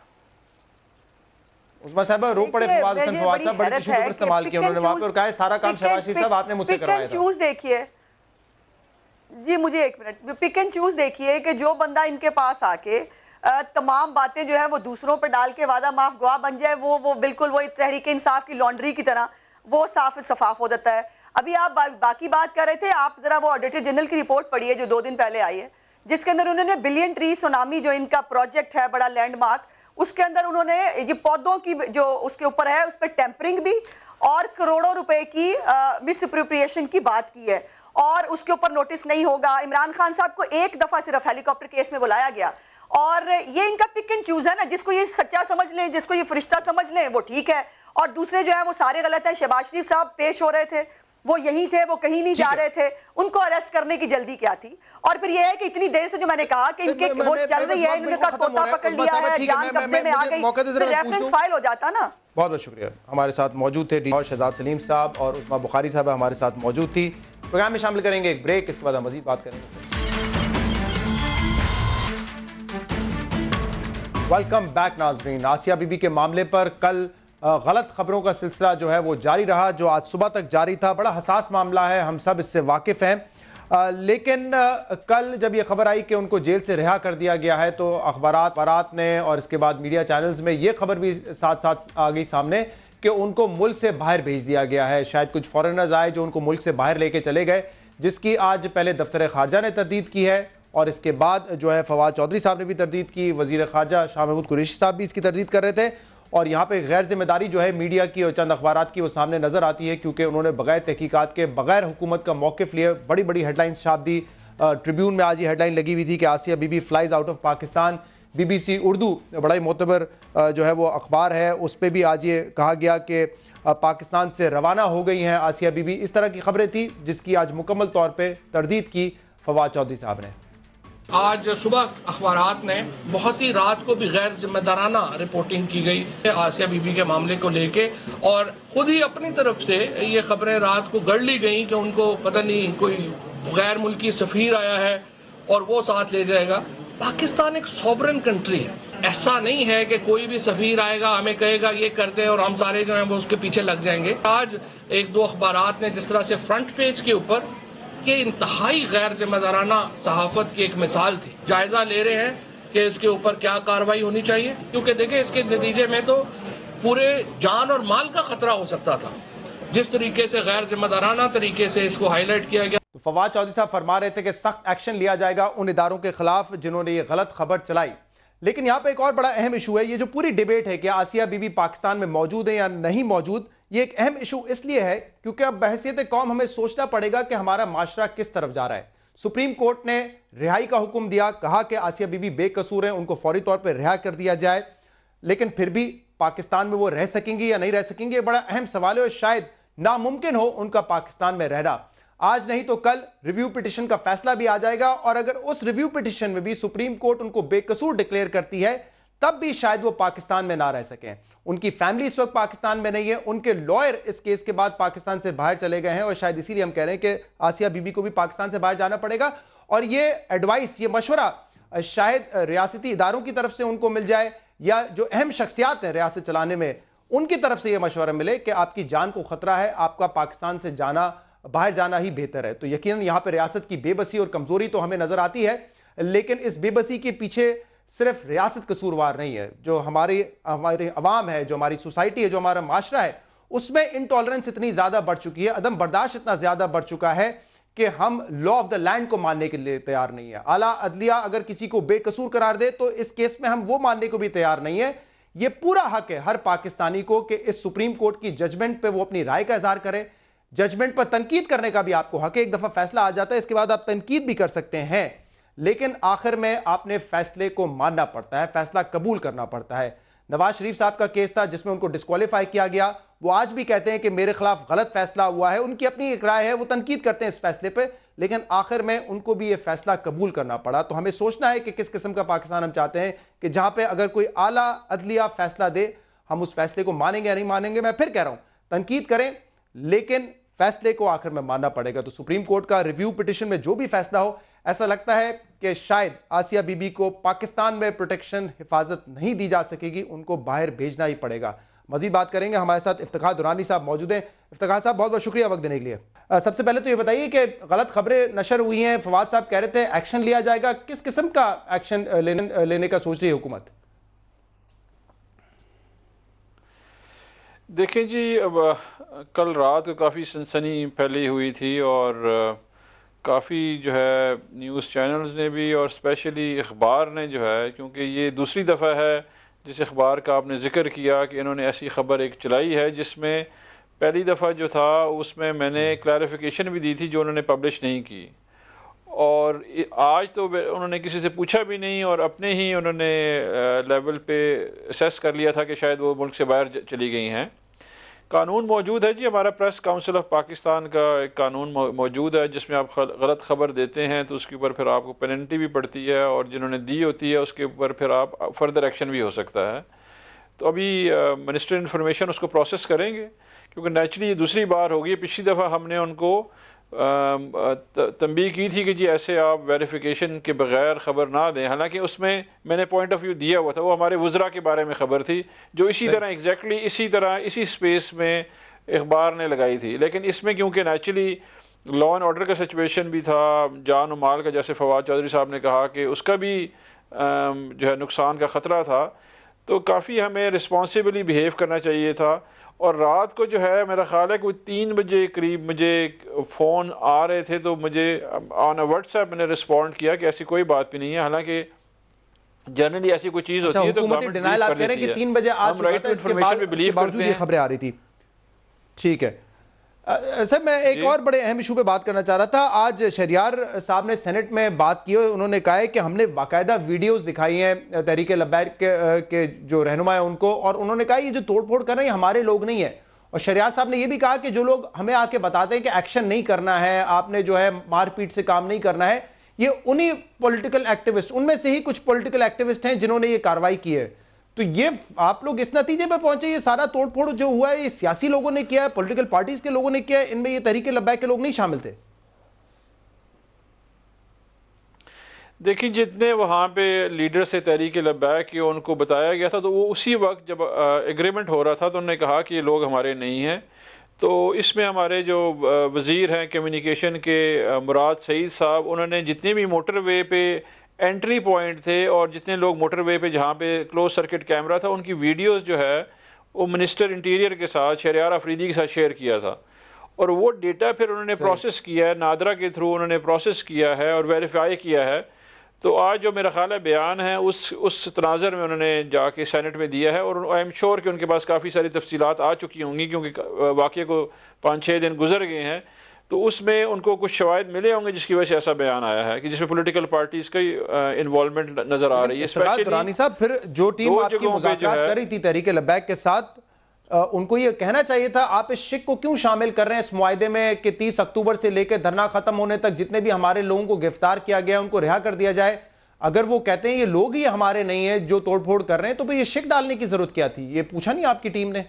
S1: عظمیٰ صاحبہ رو پڑے فواد حسن فواد صاحب، بڑے ٹیشو پیپر استعمال کیا انہوں نے وہاں پہ اور کہا ہے سارا کام شہباز شریف صاحب آپ نے مجھ سے کروایا تھا.
S3: چوز دیکھیے جی، مجھے ایک منٹ پک اینڈ چوز دیکھیے کہ جو بندہ ان کے پاس آ کے تمام باتیں جو ہے وہ دوسروں پہ ڈال کے وعدہ معاف گواہ بن جائے، وہ وہ بالکل وہ تحریک انصاف کی لانڈری کی طرح وہ صاف شفاف ہو جاتا ہے. ابھی آپ باقی بات کر رہے تھے، آپ ذرا وہ آڈیٹر جنرل کی رپورٹ پڑھیے جو دو دن پہلے آئی ہے، جس کے اندر انہوں نے بلین ٹری سونامی جو ان کا پروجیکٹ ہے بڑا لینڈ مارک، اس کے اندر انہوں نے یہ پودوں کی جو اس کے اوپر ہے اس پہ ٹیمپرنگ بھی اور کروڑوں روپے کی مس اپروپریشن کی بات کی ہے، اور اس کے اوپر نوٹس نہیں ہوگا. عمران خان صاحب کو ایک دفعہ صرف ہیلی کاپٹر کیس میں بلایا گیا، اور یہ ان کا پک اینڈ چوز ہے نا. جس کو یہ سچا سمجھ لیں، جس کو یہ فرشتہ سمجھ لیں وہ ٹھیک ہے، اور دوسرے جو ہیں وہ سارے غلط ہیں. شہباز شریف صاحب پیش ہو رہے تھے، وہ یہیں تھے، وہ کہیں نہیں جا رہے تھے، ان کو اریسٹ کرنے کی جلدی کیا تھی. اور پھر یہ ہے کہ اتنی دیر سے جو میں نے کہا کہ ان کے وہ چل رہی ہے، انہوں نے کہا طوطا پکڑ لیا ہے، جان قبضے میں آ گئی، پھر ریفرنس فائل ہو جاتا نا.
S1: بہت بہت شکریہ. ہمارے ساتھ موجود تھے اور شہزاد سلیم صاحب اور عظمیٰ بخاری صاحبہ ہمارے ساتھ موجود تھی. پروگرام میں شامل کریں گے ایک بریک، اس کے بعد ہم مزید بات کریں گے. ویلکم بیک ناظرین. آسیہ بی بی کے معاملے پر کل غلط خبروں کا سلسلہ جو ہے وہ جاری رہا، جو آج صبح تک جاری تھا. بڑا حساس معاملہ ہے، ہم سب اس سے واقف ہیں، لیکن کل جب یہ خبر آئی کہ ان کو جیل سے رہا کر دیا گیا ہے تو اخبارات اخبارات نے اور اس کے بعد میڈیا چینلز میں یہ خبر بھی ساتھ ساتھ آ گئی سامنے کہ ان کو ملک سے باہر بھیج دیا گیا ہے. شاید کچھ فورنرز آئے جو ان کو ملک سے باہر لے کے چلے گئے، جس کی آج پہلے دفتر خارجہ نے تردید کی ہے، اور اس کے بعد جو ہے فواد چودھری صاحب نے بھی تردید کی، وزیر خارجہ شاہ محمود قریشی صاحب بھی اس کی تردید کر رہے تھے. اور یہاں پہ غیر ذمہ داری جو ہے میڈیا کی اور چند اخبارات کی وہ سامنے نظر آتی ہے، کیونکہ انہوں نے بغیر تحقیقات کے بغیر حکومت کا موقف لیے بڑی بڑی ہیڈ لائنز چھاپ دی. ٹریبیون میں آج یہ ہیڈ لائن لگی ہوئی تھی کہ Asiya be be flies out of Pakistan. Be B C Urdu بڑا ہی معتبر جو ہے وہ اخبار ہے، اس پہ بھی آج یہ کہا گیا کہ پاکستان سے روانہ ہو گئی ہیں آسیہ بی بی. اس طرح کی خبریں تھی جس کی آج مکمل طور پہ تردید کی فواد چودھری صاحب نے.
S5: آج صبح اخبارات نے بہت ہی رات کو بھی غیر ذمہ دارانہ رپورٹنگ کی گئی آسیہ بی بی کے معاملے کو لے کے، اور خود ہی اپنی طرف سے یہ خبریں رات کو گڑھ لی گئیں کہ ان کو پتہ نہیں کوئی غیر ملکی سفیر آیا ہے اور وہ ساتھ لے جائے گا. پاکستان ایک سوورن کنٹری ہے، ایسا نہیں ہے کہ کوئی بھی سفیر آئے گا ہمیں کہے گا یہ کرتے ہیں اور ہم سارے جو ہیں وہ اس کے پیچھے لگ جائیں گے. آج ایک دو اخبارات نے جس طرح سے فرنٹ پیج کے اوپر یہ انتہائی غیر ذمہ دارانہ صحافت کی ایک مثال تھی. جائزہ لے رہے ہیں کہ اس کے اوپر کیا کارروائی ہونی چاہیے، کیونکہ دیکھیں اس کے نتیجے میں تو پورے جان اور مال کا خطرہ ہو سکتا تھا. جس طریقے سے غیر ذمہ دارانہ طریقے سے اس کو ہائی لائٹ کیا گیا.
S1: فواد چودھری صاحب فرما رہے تھے کہ سخت ایکشن لیا جائے گا ان اداروں کے خلاف جنہوں نے یہ غلط خبر چلائی. لیکن یہاں پہ ایک اور بڑا اہم ایشو ہے، یہ جو پوری ڈیبیٹ ہے کہ آسیہ بی بی پاکستان میں موجود ہے یا نہیں موجود، یہ ایک اہم ایشو اس لیے ہے کیونکہ اب بحیثیت قوم ہمیں سوچنا پڑے گا کہ ہمارا معاشرہ کس طرف جا رہا ہے. سپریم کورٹ نے رہائی کا حکم دیا، کہا کہ آسیہ بی بی بے قصور ہیں، ان کو فوری طور پہ رہا کر دیا جائے، لیکن پھر بھی پاکستان میں وہ رہ سکیں گی یا نہیں رہ سکیں گے، یہ بڑا اہم سوال ہے اور شاید ناممکن ہو ان کا پاکستان میں رہنا. آج نہیں تو کل ریویو پٹیشن کا فیصلہ بھی آ جائے گا، اور اگر اس ریویو پٹیشن میں بھی سپریم کورٹ ان کو بے قصور ڈکلیئر کرتی ہے تب بھی شاید وہ پاکستان میں نہ رہ سکیں. ان کی فیملی اس وقت پاکستان میں نہیں ہے، ان کے لائر اس کیس کے بعد پاکستان سے باہر چلے گئے ہیں، اور شاید اسی لیے ہم کہہ رہے ہیں کہ آسیہ بی بی کو بھی پاکستان سے باہر جانا پڑے گا. اور یہ ایڈوائس، یہ مشورہ شاید ریاستی اداروں کی طرف سے ان کو مل جائے، یا جو اہم شخصیات ہیں ریاست چلانے میں ان کی طرف سے یہ مشورہ ملے کہ آپ کی جان کو خطرہ ہے، آپ کا پاکستان سے جانا باہر جانا ہی بہتر ہے. تو یقیناً یہاں پہ ریاست کی بے بسی اور کمزوری تو ہمیں نظر آتی ہے، لیکن اس بے بسی کے پیچھے صرف ریاست قصوروار نہیں ہے. جو ہماری ہماری عوام ہے، جو ہماری سوسائٹی ہے، جو ہمارا معاشرہ ہے، اس میں انٹالرنس اتنی زیادہ بڑھ چکی ہے, عدم برداشت اتنا زیادہ بڑھ چکا ہے کہ ہم لا آف دا لینڈ کو ماننے کے لیے تیار نہیں ہے. اعلیٰ عدلیہ اگر کسی کو بے قصور قرار دے تو اس کیس میں ہم وہ ماننے کو بھی تیار نہیں ہے. یہ پورا حق ہے ہر پاکستانی کو کہ اس سپریم کورٹ کی ججمنٹ پہ وہ اپنی رائے کا اظہار کرے. ججمنٹ پر تنقید کرنے کا بھی آپ کو حق ہے. ایک دفعہ فیصلہ آ جاتا ہے اس کے بعد آپ تنقید بھی کر سکتے ہیں, لیکن آخر میں آپ نے فیصلے کو ماننا پڑتا ہے, فیصلہ قبول کرنا پڑتا ہے. نواز شریف صاحب کا کیس تھا جس میں ان کو ڈسکوالیفائی کیا گیا, وہ آج بھی کہتے ہیں کہ میرے خلاف غلط فیصلہ ہوا ہے. ان کی اپنی ایک رائے ہے, وہ تنقید کرتے ہیں اس فیصلے پہ, لیکن آخر میں ان کو بھی یہ فیصلہ قبول کرنا پڑا. تو ہمیں سوچنا ہے کہ کس قسم کا پاکستان ہم چاہتے ہیں, کہ جہاں پہ اگر کوئی اعلیٰ عدلیہ فیصلہ دے ہم اس فیصلے کو مانیں گے یا نہیں مانیں گے. میں پھر کہہ رہا ہوں تنقید کریں لیکن فیصلے کو آخر میں ماننا پڑے گا. تو سپریم کورٹ کا ریویو پٹیشن میں جو بھی فیصلہ ہو, ایسا لگتا ہے کہ شاید آسیہ بی بی کو پاکستان میں پروٹیکشن حفاظت نہیں دی جا سکے گی, ان کو باہر بھیجنا ہی پڑے گا. مزید بات کریں گے, ہمارے ساتھ افتخار درانی صاحب موجود ہیں. افتخار صاحب بہت بہت شکریہ وقت دینے کے لیے. سب سے پہلے تو یہ بتائیے کہ غلط خبریں نشر ہوئی ہیں, فواد صاحب کہہ رہے تھے ایکشن لیا جائے گا, کس قسم کا ایکشن لینے کا سوچ رہی ہے حکومت؟
S6: دیکھیں جی, اب کل رات کو کافی سنسنی پھیلی ہوئی تھی اور کافی جو ہے نیوز چینلز نے بھی اور اسپیشلی اخبار نے جو ہے, کیونکہ یہ دوسری دفعہ ہے جس اخبار کا آپ نے ذکر کیا کہ انہوں نے ایسی خبر ایک چلائی ہے جس میں پہلی دفعہ جو تھا اس میں میں نے کلیریفیکیشن بھی دی تھی جو انہوں نے پبلش نہیں کی, اور آج تو انہوں نے کسی سے پوچھا بھی نہیں اور اپنے ہی انہوں نے لیول پہ اسیس کر لیا تھا کہ شاید وہ ملک سے باہر چلی گئی ہیں. قانون موجود ہے جی, ہمارا پریس کاؤنسل آف پاکستان کا ایک قانون موجود ہے جس میں آپ غلط خبر دیتے ہیں تو اس کے اوپر پھر آپ کو پینلٹی بھی پڑتی ہے, اور جنہوں نے دی ہوتی ہے اس کے اوپر پھر آپ فردر ایکشن بھی ہو سکتا ہے. تو ابھی منسٹر انفارمیشن اس کو پروسیس کریں گے, کیونکہ نیچرلی یہ دوسری بار ہوگی. پچھلی دفعہ ہم نے ان کو تنبیہ کی تھی کہ جی ایسے آپ ویریفیکیشن کے بغیر خبر نہ دیں, حالانکہ اس میں میں نے پوائنٹ آف ویو دیا ہوا تھا, وہ ہمارے وزراء کے بارے میں خبر تھی جو اسی طرح ایگزیکٹلی اسی طرح اسی سپیس میں اخبار نے لگائی تھی. لیکن اس میں کیونکہ نیچرلی لا اینڈ آرڈر کا سچویشن بھی تھا, جان و مال کا, جیسے فواد چودھری صاحب نے کہا کہ اس کا بھی جو ہے نقصان کا خطرہ تھا, تو کافی ہمیں رسپانسبلی بیہیو کرنا چاہیے تھا. اور رات کو جو ہے میرا خیال ہے کوئی تین بجے قریب مجھے فون آ رہے تھے, تو مجھے آن اے واٹس ایپ میں نے رسپونڈ کیا کہ ایسی کوئی بات بھی نہیں ہے, حالانکہ جنرلی ایسی کوئی چیز ہوتی ہے تو
S1: حکومت ڈینائل آپ کہہ رہے ہیں کہ تین بجے آ چکا تھا, اس کے باوجود یہ خبریں آ رہی تھی. ٹھیک ہے سر, میں ایک اور بڑے اہم ایشو پہ بات کرنا چاہ رہا تھا. آج شہریار صاحب نے سینٹ میں بات کی, انہوں نے کہا ہے کہ ہم نے باقاعدہ ویڈیوز دکھائی ہیں تحریک لبیک کے جو رہنما ہیں ان کو, اور انہوں نے کہا یہ جو توڑ پھوڑ کر رہے ہیں ہمارے لوگ نہیں ہیں. اور شہریار صاحب نے یہ بھی کہا کہ جو لوگ ہمیں آ کے بتاتے ہیں کہ ایکشن نہیں کرنا ہے, آپ نے جو ہے مار پیٹ سے کام نہیں کرنا ہے, یہ انہی پولیٹیکل ایکٹیوسٹ, ان میں سے ہی کچھ پولیٹیکل ایکٹیوسٹ ہیں جنہوں نے یہ کارروائی کی ہے. تو یہ آپ لوگ اس نتیجے پہ پہنچے یہ سارا توڑ پھوڑ جو ہوا ہے یہ سیاسی لوگوں نے کیا ہے, پولیٹیکل پارٹیز کے لوگوں نے کیا ہے, ان میں یہ تحریک لبیک کے لوگ نہیں شامل تھے؟
S6: دیکھیں جتنے وہاں پہ لیڈر سے تحریک لبیک کی ان کو بتایا گیا تھا تو وہ اسی وقت جب ایگریمنٹ ہو رہا تھا تو انہوں نے کہا کہ یہ لوگ ہمارے نہیں ہیں. تو اس میں ہمارے جو وزیر ہیں کمیونیکیشن کے مراد سعید صاحب, انہوں نے جتنے بھی موٹر وے پہ انٹری پوائنٹ تھے اور جتنے لوگ موٹر وے پہ جہاں پہ کلوز سرکٹ کیمرہ تھا ان کی ویڈیوز جو ہے وہ منسٹر انٹیریئر کے ساتھ شہریار افریدی کے ساتھ شیئر کیا تھا, اور وہ ڈیٹا پھر انہوں نے پروسیس کیا ہے, نادرا کے تھرو انہوں نے پروسیس کیا ہے اور ویریفائی کیا ہے. تو آج جو میرا خیال ہے بیان ہے اس اس تناظر میں انہوں نے جا کے سینٹ میں دیا ہے, اور آئی ایم شیور کہ ان کے پاس کافی ساری تفصیلات آ چکی ہوں گی کیونکہ واقعے کو پانچ چھ دن گزر گئے ہیں. تو اس میں ان کو کچھ شواہد ملے ہوں گے جس کی وجہ سے ایسا بیان آیا ہے کہ جس میں پولیٹیکل پارٹیز کی انوالومنٹ نظر آ رہی ہے.
S1: اسپیشلی درانی صاحب, پھر جو ٹیم آپ کی مذاکرات کر رہی تھی تحریک لبیک کے ساتھ, ان کو یہ کہنا چاہیے تھا آپ اس شک کو کیوں شامل کر رہے ہیں اس معاہدے میں کہ تیس اکتوبر سے لے کے دھرنا ختم ہونے تک جتنے بھی ہمارے لوگوں کو گرفتار کیا گیا ان کو رہا کر دیا جائے. اگر وہ کہتے ہیں یہ لوگ ہی ہمارے نہیں ہیں جو توڑ پھوڑ کر رہے ہیں تو پھر یہ شک ڈالنے کی ضرورت کیا تھی؟ یہ پوچھا نہیں آپ کی ٹیم نے؟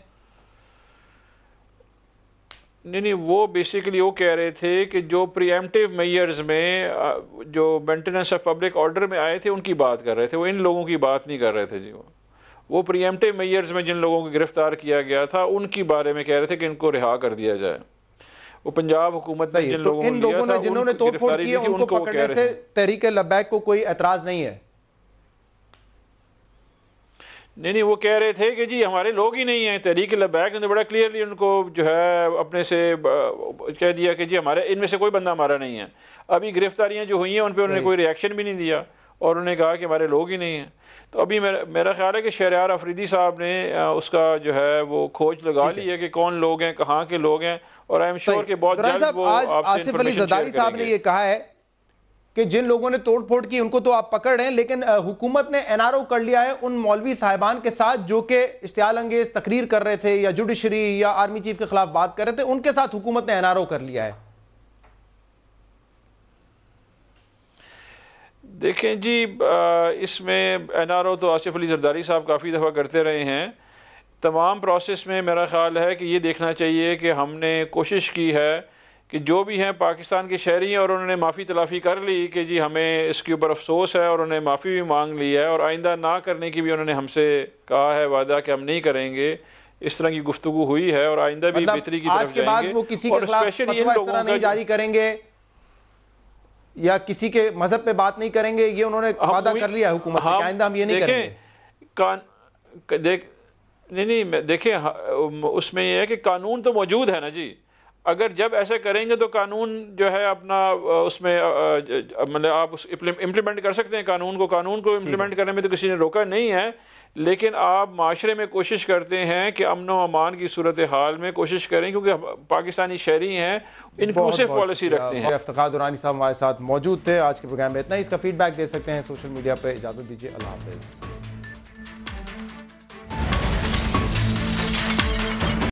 S6: نہیں نہیں وہ بیسیکلی وہ کہہ رہے تھے کہ جو پری ایمپٹیو میئرز میں جو مینٹیننس آف پبلک آرڈر میں آئے تھے ان کی بات کر رہے تھے, وہ ان لوگوں کی بات نہیں کر رہے تھے جی. وہ وہ پری ایمپٹیو میئرز میں جن لوگوں کو گرفتار کیا گیا تھا ان کی بارے میں کہہ رہے تھے کہ ان کو رہا کر دیا جائے. وہ پنجاب حکومت نے جن لوگوں
S1: ان لوگوں نے جنہوں نے توڑ پھوڑ کی ہے ان کو پکڑنے سے تحریک لبیک کو کوئی اعتراض نہیں ہے؟
S6: نہیں نہیں وہ کہہ رہے تھے کہ جی ہمارے لوگ ہی نہیں ہیں. تحریک لبیک نے بڑا کلیئرلی ان کو جو ہے اپنے سے کہہ دیا کہ جی ہمارے ان میں سے کوئی بندہ ہمارا نہیں ہے. ابھی گرفتاریاں جو ہوئی ہیں ان پہ انہوں نے کوئی ریئیکشن بھی نہیں دیا اور انہوں نے کہا کہ ہمارے لوگ ہی نہیں ہیں. تو ابھی میرا خیال ہے کہ شہریار افریدی صاحب نے اس کا جو ہے وہ کھوج لگا لی ہے کہ کون لوگ ہیں, کہاں کے لوگ ہیں, اور آئی ایم شیور کہ بہت جلد وہ آپ سے
S1: آصف علی زرداری صاحب نے یہ کہا ہے کہ جن لوگوں نے توڑ پھوڑ کی ان کو تو آپ پکڑ رہے ہیں, لیکن حکومت نے این آر او کر لیا ہے ان مولوی صاحبان کے ساتھ جو کہ اشتعال انگیز تقریر کر رہے تھے یا جوڈیشری یا آرمی چیف کے خلاف بات کر رہے تھے, ان کے ساتھ حکومت نے این آر او کر لیا ہے.
S6: دیکھیں جی اس میں این آر او تو آصف علی زرداری صاحب کافی دفعہ کرتے رہے ہیں. تمام پروسیس میں میرا خیال ہے کہ یہ دیکھنا چاہیے کہ ہم نے کوشش کی ہے کہ جو بھی ہیں پاکستان کے شہری ہیں اور انہوں نے معافی تلافی کر لی کہ جی ہمیں اس کے اوپر افسوس ہے, اور انہوں نے معافی بھی مانگ لی ہے, اور آئندہ نہ کرنے کی بھی انہوں نے ہم سے کہا ہے وعدہ کہ ہم نہیں کریں گے. اس طرح کی گفتگو ہوئی ہے اور آئندہ بھی بہتری کی طرف جائیں گے.
S1: وہ کسی کے خلاف فتویٰ اس طرح نہیں جاری کریں گے یا کسی کے مذہب پہ بات نہیں کریں گے, یہ انہوں نے وعدہ کر لیا حکومت سے کہ آئندہ ہم یہ نہیں کریں گے.
S6: دیکھ نہیں نہیں دیکھیں اس میں یہ ہے کہ قانون تو موجود ہے نا جی. اگر جب ایسا کریں گے تو قانون جو ہے اپنا اس میں مطلب آپ امپلیمنٹ کر سکتے ہیں قانون کو. قانون کو امپلیمنٹ کرنے میں تو کسی نے روکا نہیں ہے, لیکن آپ معاشرے میں کوشش کرتے ہیں کہ امن و امان کی صورتحال میں کوشش کریں, کیونکہ پاکستانی شہری ہیں انکلوسیو پالیسی رکھتے ہیں.
S1: افتخار درانی صاحب ہمارے ساتھ موجود تھے. آج کے پروگرام میں اتنا ہی. اس کا فیڈ بیک دے سکتے ہیں سوشل میڈیا پہ. اجازت دیجیے, اللہ حافظ.